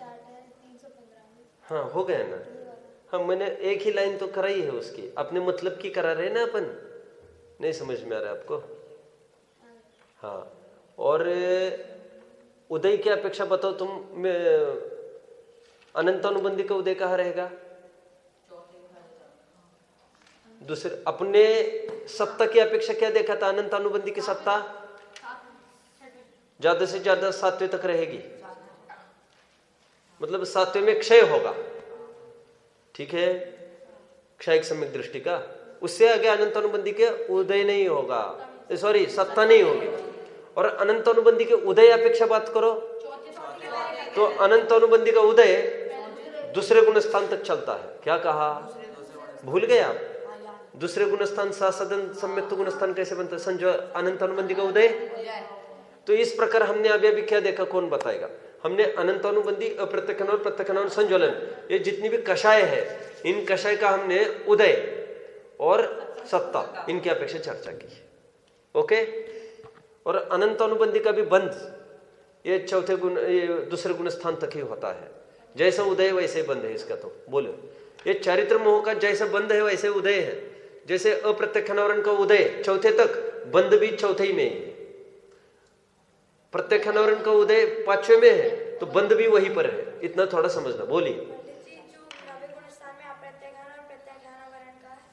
हाँ, हो गया ना। हाँ, मैंने एक ही लाइन तो कराई है उसकी, अपने मतलब की करा रहे ना अपन। नहीं समझ में आ रहा है आपको? हाँ, और उदय की अपेक्षा बताओ तुम, अनंत अनुबंधी का उदय कहाँ रहेगा? दूसरे अपने सत्ता की अपेक्षा क्या देखा था? अनंत अनुबंधी की सत्ता ज्यादा से ज्यादा 7वें तक रहेगी, मतलब 7वें में क्षय होगा। ठीक है, क्षय सम्यक दृष्टि का। उससे आगे अनंत अनुबंधी के उदय नहीं होगा, सॉरी सत्ता नहीं होगी। और अनंत अनुबंधी के उदय अपेक्षा बात करो तो अनंत अनुबंधी का उदय दूसरे गुणस्थान तक चलता है। क्या कहा? भूल गए आप? दूसरे गुणस्थान सासदन सम्यक्त गुणस्थान कैसे बनता है? संजो अनंत अनुबंधी का उदय। तो इस प्रकार हमने अभी अभी क्या देखा, कौन बताएगा? हमने अनंत अनुबंधी, अप्रत्यक्षण और प्रत्यक्षण और संज्वलन, ये जितनी भी कषाय है, इन कषाय का हमने उदय और सत्ता, इनकी अपेक्षा चर्चा की। ओके। और अनंत अनुबंधी का भी बंध, ये 4थे गुण, ये दूसरे गुणस्थान तक ही होता है। जैसा उदय वैसे बंध है इसका। तो बोलो, ये चारित्र मोह का जैसा बंध है वैसे उदय है। जैसे अप्रत्यक्षावरण का उदय 4थे तक, बंध भी 4थे ही में है। प्रत्यक्षावरण का उदय 5वें में है, तो बंध भी वहीं पर है। इतना थोड़ा समझना। बोलिए।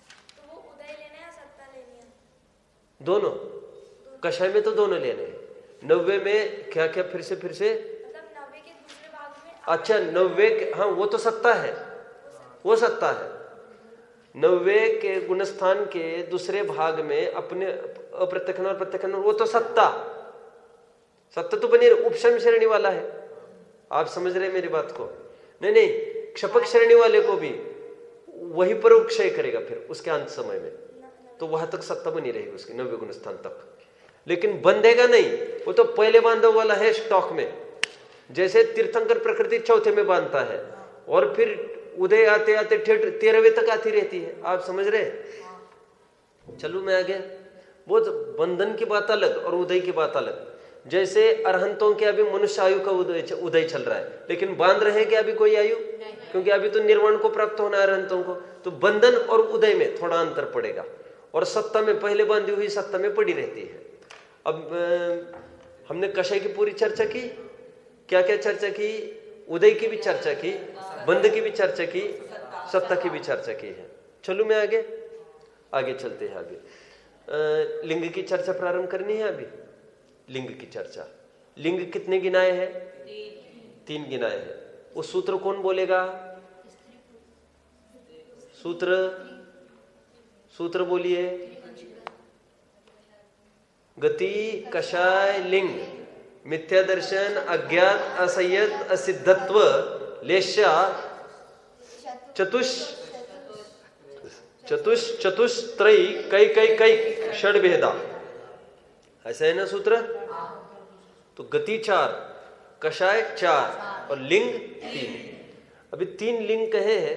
दोनों कषाय में तो दोनों लेने हैं, 90 में क्या क्या, फिर से मतलब 90 के दूसरे भाग में। अच्छा 90 के, हाँ वो तो सत्ता है, वो सत्ता है। 90 के गुणस्थान के दूसरे भाग में अपने अप्रत्यक्ष और प्रत्यक्ष, वो तो सत्ता तो बनी उपशम श्रेणी वाला है। आप समझ रहे मेरी बात को? नहीं, क्षपक श्रेणी वाले को भी वही पर क्षय करेगा फिर उसके अंत समय में, तो वहां तक सत्ता बनी रहेगी उसकी 90 गुणस्थान तक, लेकिन बंधेगा नहीं। वो तो पहले बांधा वाला है स्टॉक में, जैसे तीर्थंकर प्रकृति चौथे में बांधता है और फिर उदय आते आते ठेठ 13वें तक आती रहती है। आप समझ रहे? चलो मैं आगे। वो बंधन की बात अलग और उदय की बात अलग। जैसे अरहंतों के अभी मनुष्य आयु का उदय चल रहा है, लेकिन बांध रहे क्या अभी कोई आयु? क्योंकि अभी तो निर्वाण को प्राप्त होना है अरहंतों को। तो बंधन और उदय में थोड़ा अंतर पड़ेगा, और सत्ता में पहले बांधी हुई सत्ता में पड़ी रहती है। अब हमने कषय की पूरी चर्चा की, क्या क्या चर्चा की? उदय की भी चर्चा की, बंध की भी चर्चा की, सत्ता की भी चर्चा की है। चलो मैं आगे चलते हैं। आगे लिंग की चर्चा प्रारंभ करनी है। अभी लिंग की चर्चा। लिंग कितने गिनाए हैं? 3 गिनाए हैं। वो सूत्र कौन बोलेगा? सूत्र बोलिए। गति, कषाय, लिंग, मिथ्या दर्शन, अज्ञात, असंयत, असिद्धत्व, लेश्या, चतुष्त्रयी, कई षड्भेदा। ऐसा है ना सूत्र? तो गति 4, कषाय 4 और लिंग 3। अभी 3 लिंग कहे हैं।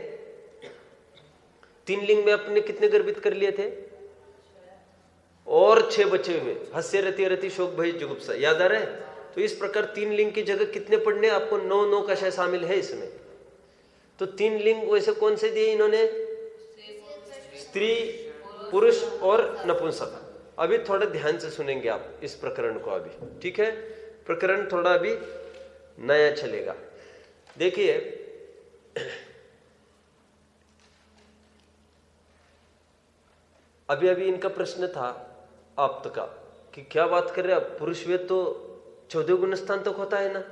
3 लिंग में अपने कितने गर्भित कर लिए थे? और 6 बचे हुए, हस्य, रति, रति, शोक, भय, जुगुप्सा। याद आ रहा है? तो इस प्रकार 3 लिंग की जगह कितने पढ़ने? आपको 9 कषाय शामिल है इसमें। तो 3 लिंग वैसे कौन से दिए इन्होंने? स्त्री, पुरुष और नपुंसक। अभी थोड़ा ध्यान से सुनेंगे आप इस प्रकरण को अभी, ठीक है? प्रकरण थोड़ा अभी नया चलेगा। देखिए, अभी इनका प्रश्न था आप तक का कि क्या बात कर रहे हैं, पुरुष वेद तो 14 गुणस्थान तक होता है ना?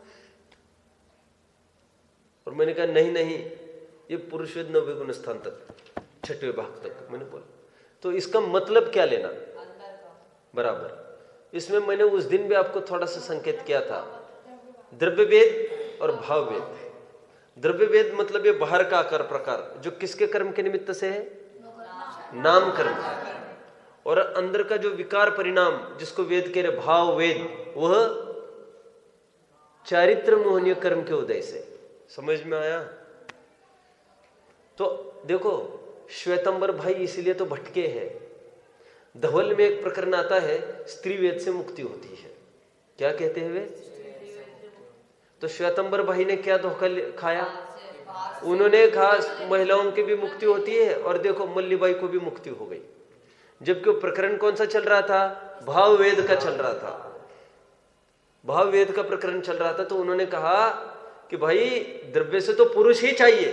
और मैंने कहा नहीं, ये पुरुष वेद 9वें गुणस्थान तक, 6वें भाग तक। मैंने बोला तो इसका मतलब क्या लेना? बराबर। इसमें मैंने उस दिन भी आपको थोड़ा सा संकेत किया था, द्रव्य वेद और भाव वेद। द्रव्य वेद मतलब ये बाहर का आकार प्रकार जो किसके कर्म के निमित्त से है? नाम कर्म। और अंदर का जो विकार परिणाम जिसको वेद कह रहे भाव वेद, वह चारित्र मोहनीय कर्म के उदय से। समझ में आया? तो देखो, श्वेतंबर भाई इसीलिए तो भटके हैं। धवल में एक प्रकरण आता है, स्त्री वेद से मुक्ति होती है। क्या कहते हैं वे? तो श्वेतंबर भाई ने क्या धोखा खाया? उन्होंने कहा महिलाओं की भी मुक्ति होती है, और देखो मल्लीबाई को भी मुक्ति हो गई। जबकि वो प्रकरण कौन सा चल रहा था? भाव वेद का चल रहा था। भाव वेद का प्रकरण चल रहा था। तो उन्होंने कहा कि भाई द्रव्य से तो पुरुष ही चाहिए।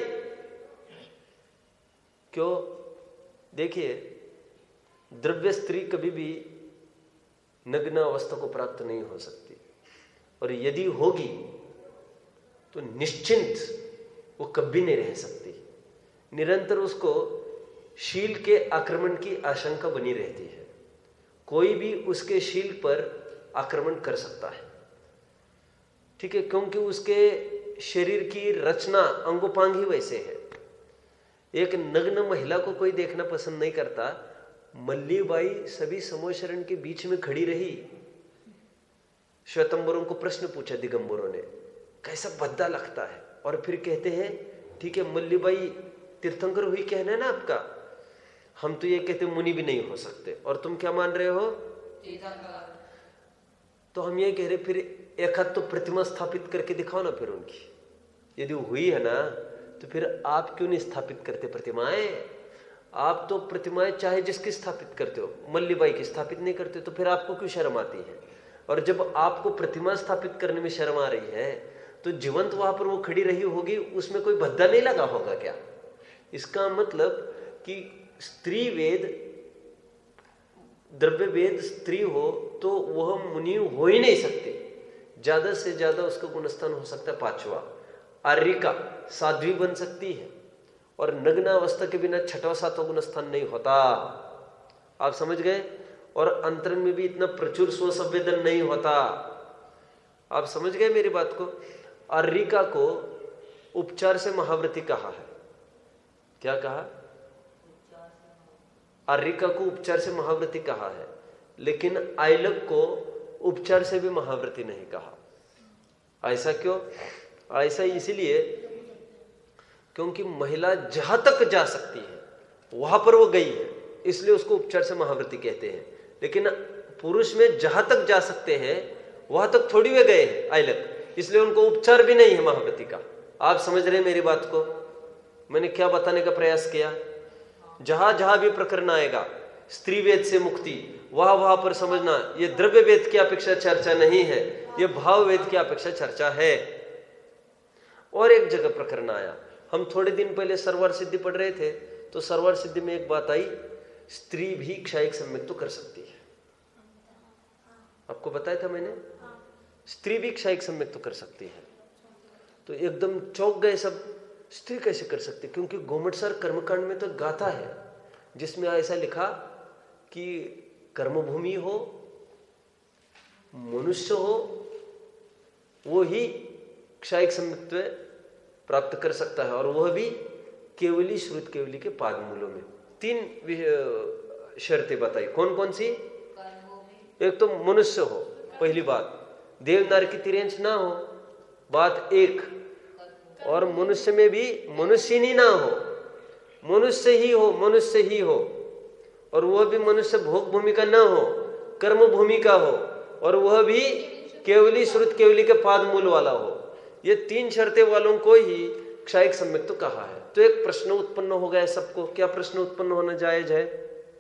क्यों? देखिए, द्रव्य स्त्री कभी भी नग्न अवस्था को प्राप्त नहीं हो सकती, और यदि होगी तो निश्चिंत वो कभी नहीं रह सकती। निरंतर उसको शील के आक्रमण की आशंका बनी रहती है। कोई भी उसके शील पर आक्रमण कर सकता है, ठीक है? क्योंकि उसके शरीर की रचना अंगोपांग ही वैसे है। एक नग्न महिला को कोई देखना पसंद नहीं करता। मल्लीबाई सभी समोशरण के बीच में खड़ी रही। श्वेतंबरों को प्रश्न पूछा दिगंबरों ने, कैसा भद्दा लगता है? और फिर कहते हैं ठीक है, मल्लीबाई तीर्थंकर हुई कहना है ना आपका, हम तो ये कहते मुनि भी नहीं हो सकते, और तुम क्या मान रहे हो? तो हम ये कह रहे फिर एक हाथ तो प्रतिमा स्थापित करके दिखाओ ना फिर उनकी। यदि हुई है ना तो फिर आप क्यों नहीं स्थापित करते प्रतिमाएं? आप तो प्रतिमाएं चाहे जिसकी स्थापित करते हो, मल्लीबाई की स्थापित नहीं करते, तो फिर आपको क्यों शर्म आती है? और जब आपको प्रतिमा स्थापित करने में शर्म आ रही है तो जीवंत वहां पर वो खड़ी रही होगी, उसमें कोई भद्दा नहीं लगा होगा क्या? इसका मतलब कि स्त्री वेद द्रव्य वेद स्त्री हो तो वह मुनि हो ही नहीं सकती। ज्यादा से ज्यादा उसका गुणस्थान हो सकता है 5वां। आर्यिका साध्वी बन सकती है और नग्नावस्था के बिना 6वां 7वां गुणस्थान नहीं होता। आप समझ गए? और अंतरंग में भी इतना प्रचुर स्वसंवेदन नहीं होता। आप समझ गए मेरी बात को? आर्यिका को उपचार से महाव्रती कहा है। क्या कहा? आर्यिका को उपचार से महाव्रती कहा है, लेकिन आइलक को उपचार से भी महाव्रती नहीं कहा। ऐसा क्यों? ऐसा इसलिए क्योंकि महिला जहां तक जा सकती है वहां पर वो गई है, इसलिए उसको उपचार से महाव्रती कहते हैं। लेकिन पुरुष में जहां तक जा सकते हैं वहां तक थोड़ी वे गए हैं आइलक, इसलिए उनको उपचार भी नहीं है महाव्रती का। आप समझ रहे हैं मेरी बात को? मैंने क्या बताने का प्रयास किया? जहां जहां भी प्रकरण आएगा स्त्री वेद से मुक्ति, वहां पर समझना ये द्रव्य वेद की अपेक्षा चर्चा नहीं है, ये भाव वेद की अपेक्षा चर्चा है। और एक जगह प्रकरण आया, हम थोड़े दिन पहले सर्वार सिद्धि पढ़ रहे थे, तो सर्वार सिद्धि में एक बात आई, स्त्री भी क्षयिक सम्यक तो कर सकती है। आपको बताया था मैंने, स्त्री भी क्षयिक सम्यक तो कर सकती है। तो एकदम चौंक गए सब, स्त्री कैसे कर सकती? क्योंकि गोमटसार कर्मकांड में तो गाथा है जिसमें ऐसा लिखा कि कर्मभूमि हो, मनुष्य हो, वो ही क्षयिक सम्यक्त्व प्राप्त कर सकता है, और वह भी केवली श्रुत केवली के पाद मूलों में। 3 शर्तें बताई। कौन कौन सी? एक तो मनुष्य हो, पहली बात, देवनार की तिरेंच ना हो, बात एक, और मनुष्य में भी मनुष्य ही ना हो, मनुष्य ही हो, मनुष्य ही हो, और वह भी मनुष्य भोग भूमि का ना हो, कर्म भूमि का हो, और वह भी केवली श्रुत केवली के पाद मूल वाला हो। ये 3 शर्तें वालों को ही क्षयिक सम्यक तो कहा है। तो एक प्रश्न उत्पन्न हो गया सबको। क्या प्रश्न उत्पन्न होना जायज है?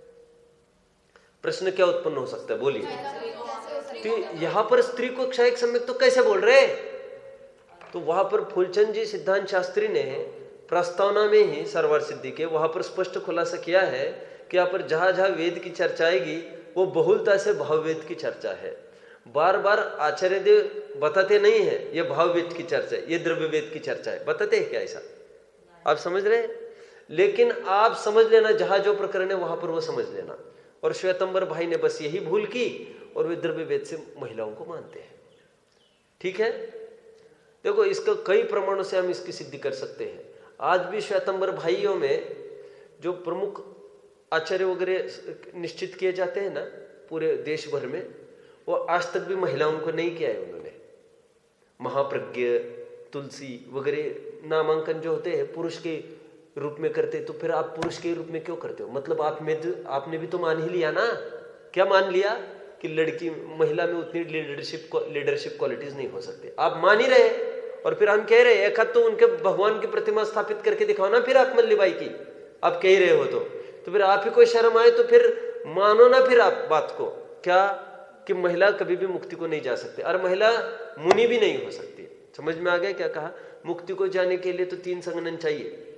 प्रश्न क्या उत्पन्न हो सकता है? बोलिए। तो यहां पर स्त्री को क्षयिक सम्यक तो कैसे बोल रहे? तो वहां पर फूलचंद जी सिद्धांत शास्त्री ने प्रस्तावना में ही सर्वार सिद्धि के वहां पर स्पष्ट खुलासा किया है कि यहाँ पर जहां जहां वेद की चर्चा आएगी वो बहुलता से भाव वेद की चर्चा है। बार बार आचार्य देव बताते नहीं है ये भाव वेद की चर्चा है, ये द्रव्य वेद की चर्चा है। बताते हैं क्या ऐसा? आप समझ रहे हैं? लेकिन आप समझ लेना, जहां जो प्रकरण है वहां पर वो समझ लेना। और श्वेतंबर भाई ने बस यही भूल की, और वे द्रव्य वेद से महिलाओं को मानते हैं। ठीक है? देखो, इसका कई प्रमाणों से हम इसकी सिद्धि कर सकते हैं। आज भी श्वेतंबर भाइयों में जो प्रमुख आचार्य वगैरह निश्चित किए जाते हैं ना पूरे देश भर में, वो आज तक भी महिलाओं को नहीं किया है उन्होंने। महाप्रज्ञ, तुलसी वगैरह नामांकन जो होते हैं पुरुष के रूप में करते, तो फिर आप पुरुष के रूप में क्यों करते हो? मतलब आपने भी तो मान ही लिया ना। क्या मान लिया? कि लड़की महिला में उतनी लीडरशिप क्वालिटीज नहीं हो सकती। आप मान ही रहे, और फिर हम कह रहे हैं एक हाथ तो उनके भगवान की प्रतिमा स्थापित करके दिखाओ ना। फिर आप मल्लीबाई की आप कह रहे हो तो फिर आप ही कोई शर्म आए तो फिर मानो ना फिर आप बात को। क्या? कि महिला कभी भी मुक्ति को नहीं जा सकती, और महिला मुनि भी नहीं हो सकती। समझ में आ गया क्या कहा? मुक्ति को जाने के लिए तो 3 संगनन चाहिए।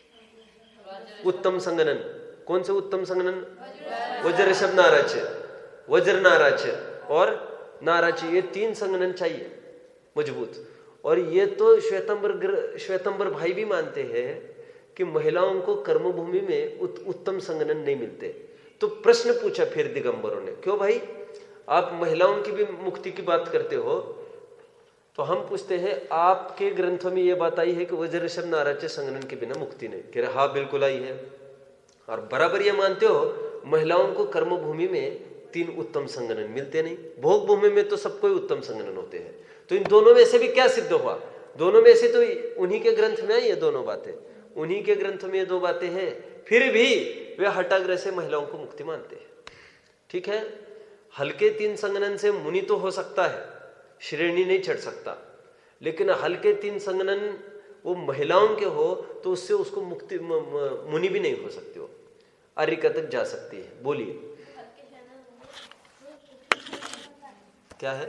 उत्तम संगनन। कौन से उत्तम संगनन? वज्र ऋषभ नाराच, वज्र नाराच और नाराच, ये 3 संगनन चाहिए मजबूत। और ये तो श्वेतंबर भाई भी मानते हैं कि महिलाओं को कर्मभूमि में उत्तम संगनन नहीं मिलते। तो प्रश्न पूछा फिर दिगंबरों ने, क्यों भाई आप महिलाओं की भी मुक्ति की बात करते हो? तो हम पूछते हैं आपके ग्रंथों में यह बात आई है कि वज्र ऋषभ नाराज संगनन के बिना मुक्ति नहीं? कह रहे हाँ बिल्कुल आई है। और बराबर ये मानते हो महिलाओं को कर्मभूमि में 3 उत्तम संगनन मिलते नहीं, भोग भूमि में तो सबको उत्तम संगनन होते हैं। तो इन दोनों में से भी क्या सिद्ध हुआ? दोनों में से तो उन्हीं के ग्रंथ में ये दोनों बातें, उन्हीं के ग्रंथ में ये 2 बातें हैं, फिर भी वे हठाग्रह से महिलाओं को मुक्ति मानते हैं। ठीक है? हल्के 3 संगनन से मुनि तो हो सकता है, श्रेणी नहीं चढ़ सकता, लेकिन हल्के 3 संगनन वो महिलाओं के हो तो उससे उसको मुक्ति मुनि भी नहीं हो सकती, हो आर्यिका तक जा सकती है। बोलिए क्या है?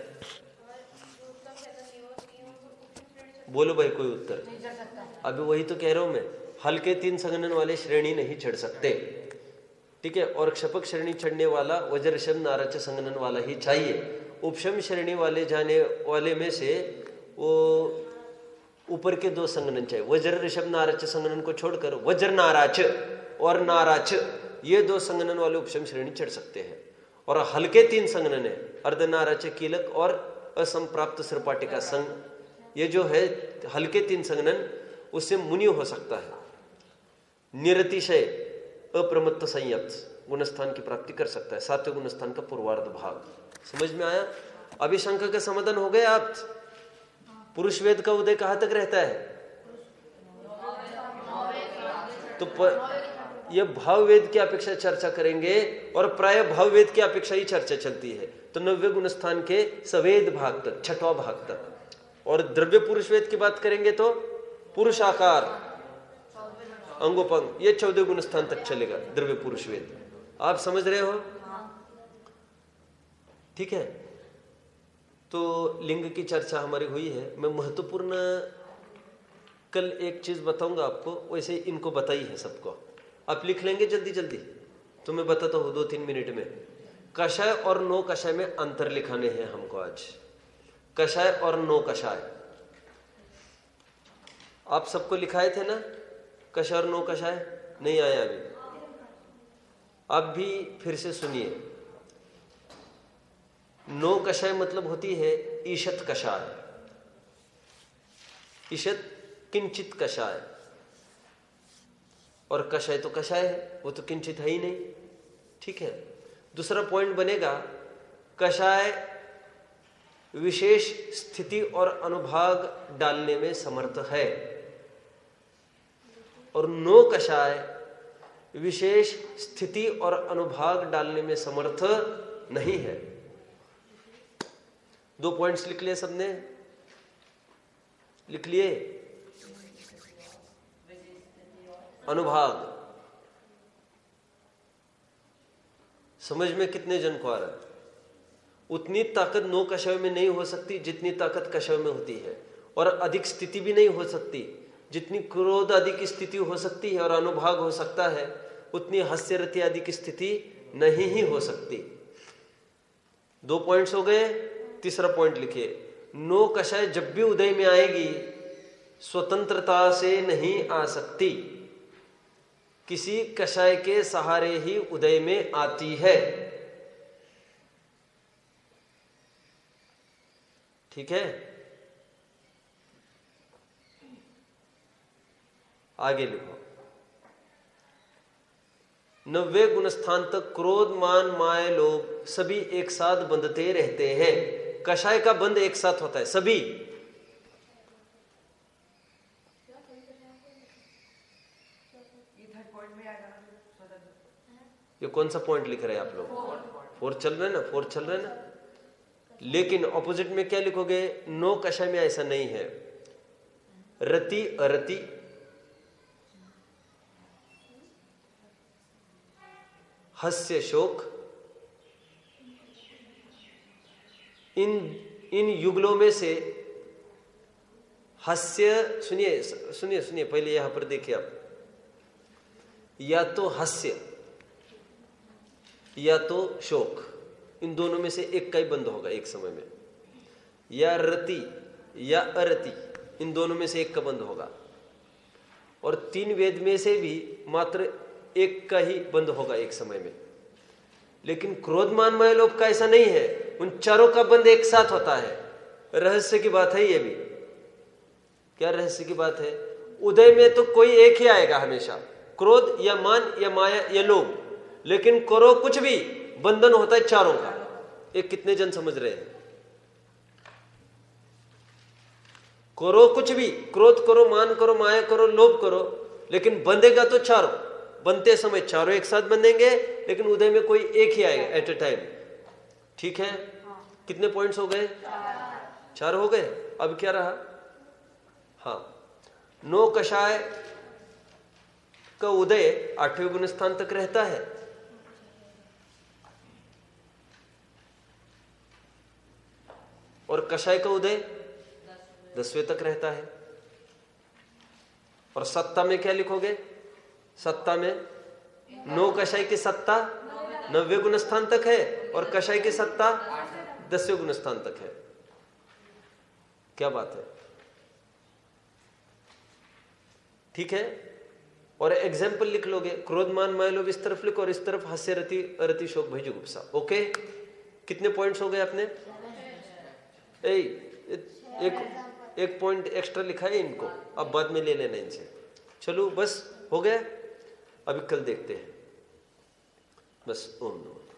बोलो भाई कोई उत्तर। अभी वही तो कह रहा हूं मैं, हल्के 3 संगनन वाले श्रेणी नहीं चढ़ सकते। ठीक है। और क्षपक श्रेणी चढ़ने वाला वज्र ऋषभ नाराच संगनन वाला ही चाहिए। उपशम श्रेणी वाले जाने वाले में से वो ऊपर के 2 संगनन चाहिए। वज्र ऋषभ नाराच संगनन को छोड़कर वज्र नाराच और नाराच ये 2 संगनन वाले उपशम श्रेणी चढ़ सकते हैं। और हल्के 3 संगनन है, अर्धनाराच कीलक और असंप्राप्त श्रपाटिका संग, ये जो है हल्के 3 संगनन, उससे मुनि हो सकता है। निरतिशय अप्रमत्त संयत गुणस्थान की प्राप्ति कर सकता है। 7वें गुणस्थान का पूर्वार्ध भाग समझ में आया। अभी शंका का समाधान हो गया। आप पुरुष वेद का उदय कहां तक रहता है? तो ये भाव वेद की अपेक्षा चर्चा करेंगे और प्राय भाव वेद की अपेक्षा ही चर्चा चलती है। तो 9वें गुणस्थान के सवेद भाग तक, 6वां भाग तक। और द्रव्य पुरुष वेद की बात करेंगे तो पुरुषाकार अंगोपंग, ये 14वें गुणस्थान तक चलेगा द्रव्य पुरुष वेद। आप समझ रहे हो? ठीक है। तो लिंग की चर्चा हमारी हुई है। मैं महत्वपूर्ण कल एक चीज बताऊंगा आपको, वैसे इनको बताई है सबको। आप लिख लेंगे जल्दी जल्दी, तो मैं बताता हूं 2-3 मिनट में। कषाय और नो कषाय में अंतर लिखाने हैं हमको आज। कषाय और नो कषाय आप सबको लिखाए थे ना? कषाय और नो कषाय नहीं आया अभी? आप भी फिर से सुनिए। नो कषाय मतलब होती है ईशत कषाय, ईशत किंचित कषाय। और कषाय तो कषाय है, वो तो किंचित है ही नहीं। ठीक है। दूसरा पॉइंट बनेगा, कषाय विशेष स्थिति और अनुभाग डालने में समर्थ है, और नो कषाय विशेष स्थिति और अनुभाग डालने में समर्थ नहीं है। 2 पॉइंट्स लिख लिए सबने? लिख लिए? अनुभाग समझ में कितने जन को आ रहा है? उतनी ताकत नो कषाय में नहीं हो सकती जितनी ताकत कषाय में होती है, और अधिक स्थिति भी नहीं हो सकती जितनी क्रोध आदि की स्थिति हो सकती है और अनुभाग हो सकता है, उतनी हास्य रति आदि की स्थिति नहीं ही हो सकती। 2 पॉइंट्स हो गए। तीसरा पॉइंट लिखिए, नो कषाय जब भी उदय में आएगी स्वतंत्रता से नहीं आ सकती, किसी कषाय के सहारे ही उदय में आती है। ठीक है। आगे लिखो। 90वें गुणस्थान तक क्रोध मान माय लोभ सभी एक साथ बंधते रहते हैं। कषाय का बंध एक साथ होता है सभी। ये कौन सा पॉइंट लिख रहे हैं आप लोग? 4 चल रहे ना? 4 चल रहे ना? लेकिन ऑपोजिट में क्या लिखोगे? नो कषाय में ऐसा नहीं है। रति अरति, हास्य शोक, इन युगलों में से हास्य, सुनिए सुनिए सुनिए, पहले यहां पर देखिए आप, या तो हास्य या तो शोक, इन दोनों में से एक का ही बंद होगा एक समय में। या रति या अरति, इन दोनों में से एक का बंद होगा। और 3 वेद में से भी मात्र एक का ही बंद होगा एक समय में। लेकिन क्रोध मान माय लोभ का ऐसा नहीं है, उन चारों का बंद एक साथ होता है। रहस्य की बात है ये भी। क्या रहस्य की बात है? उदय में तो कोई एक ही आएगा हमेशा, क्रोध या मान या माया या लोभ। लेकिन करो कुछ भी, बंधन होता है चारों का। एक कितने जन समझ रहे हैं? करो कुछ भी, क्रोध करो, मान करो, माया करो, लोभ करो, लेकिन बंधेगा तो चारों। बनते समय चारों एक साथ बंधेंगे, लेकिन उदय में कोई एक ही आएगा एट ए टाइम। ठीक है। कितने पॉइंट्स हो गए? 4 हो गए। अब क्या रहा? हाँ, नो कषाय का उदय 8वें गुणस्थान तक रहता है। और कषाय का उदय 10वें तक रहता है। और सत्ता में क्या लिखोगे? सत्ता में 9 कषाय की सत्ता 9वें गुण स्थान तक है और कषाय की सत्ता 10वें गुण स्थान तक है। क्या बात है, ठीक है। और एग्जाम्पल लिख लोगे, क्रोध मान माया लोभ इस तरफ लिखो और इस तरफ हास्य रति अरति शोक भय जुगुप्सा। ओके, कितने पॉइंट्स हो गए आपने? एक पॉइंट एक्स्ट्रा लिखा है इनको, अब बाद में ले लेना इनसे। चलो बस हो गया, अभी कल देखते हैं। बस ओम नमः।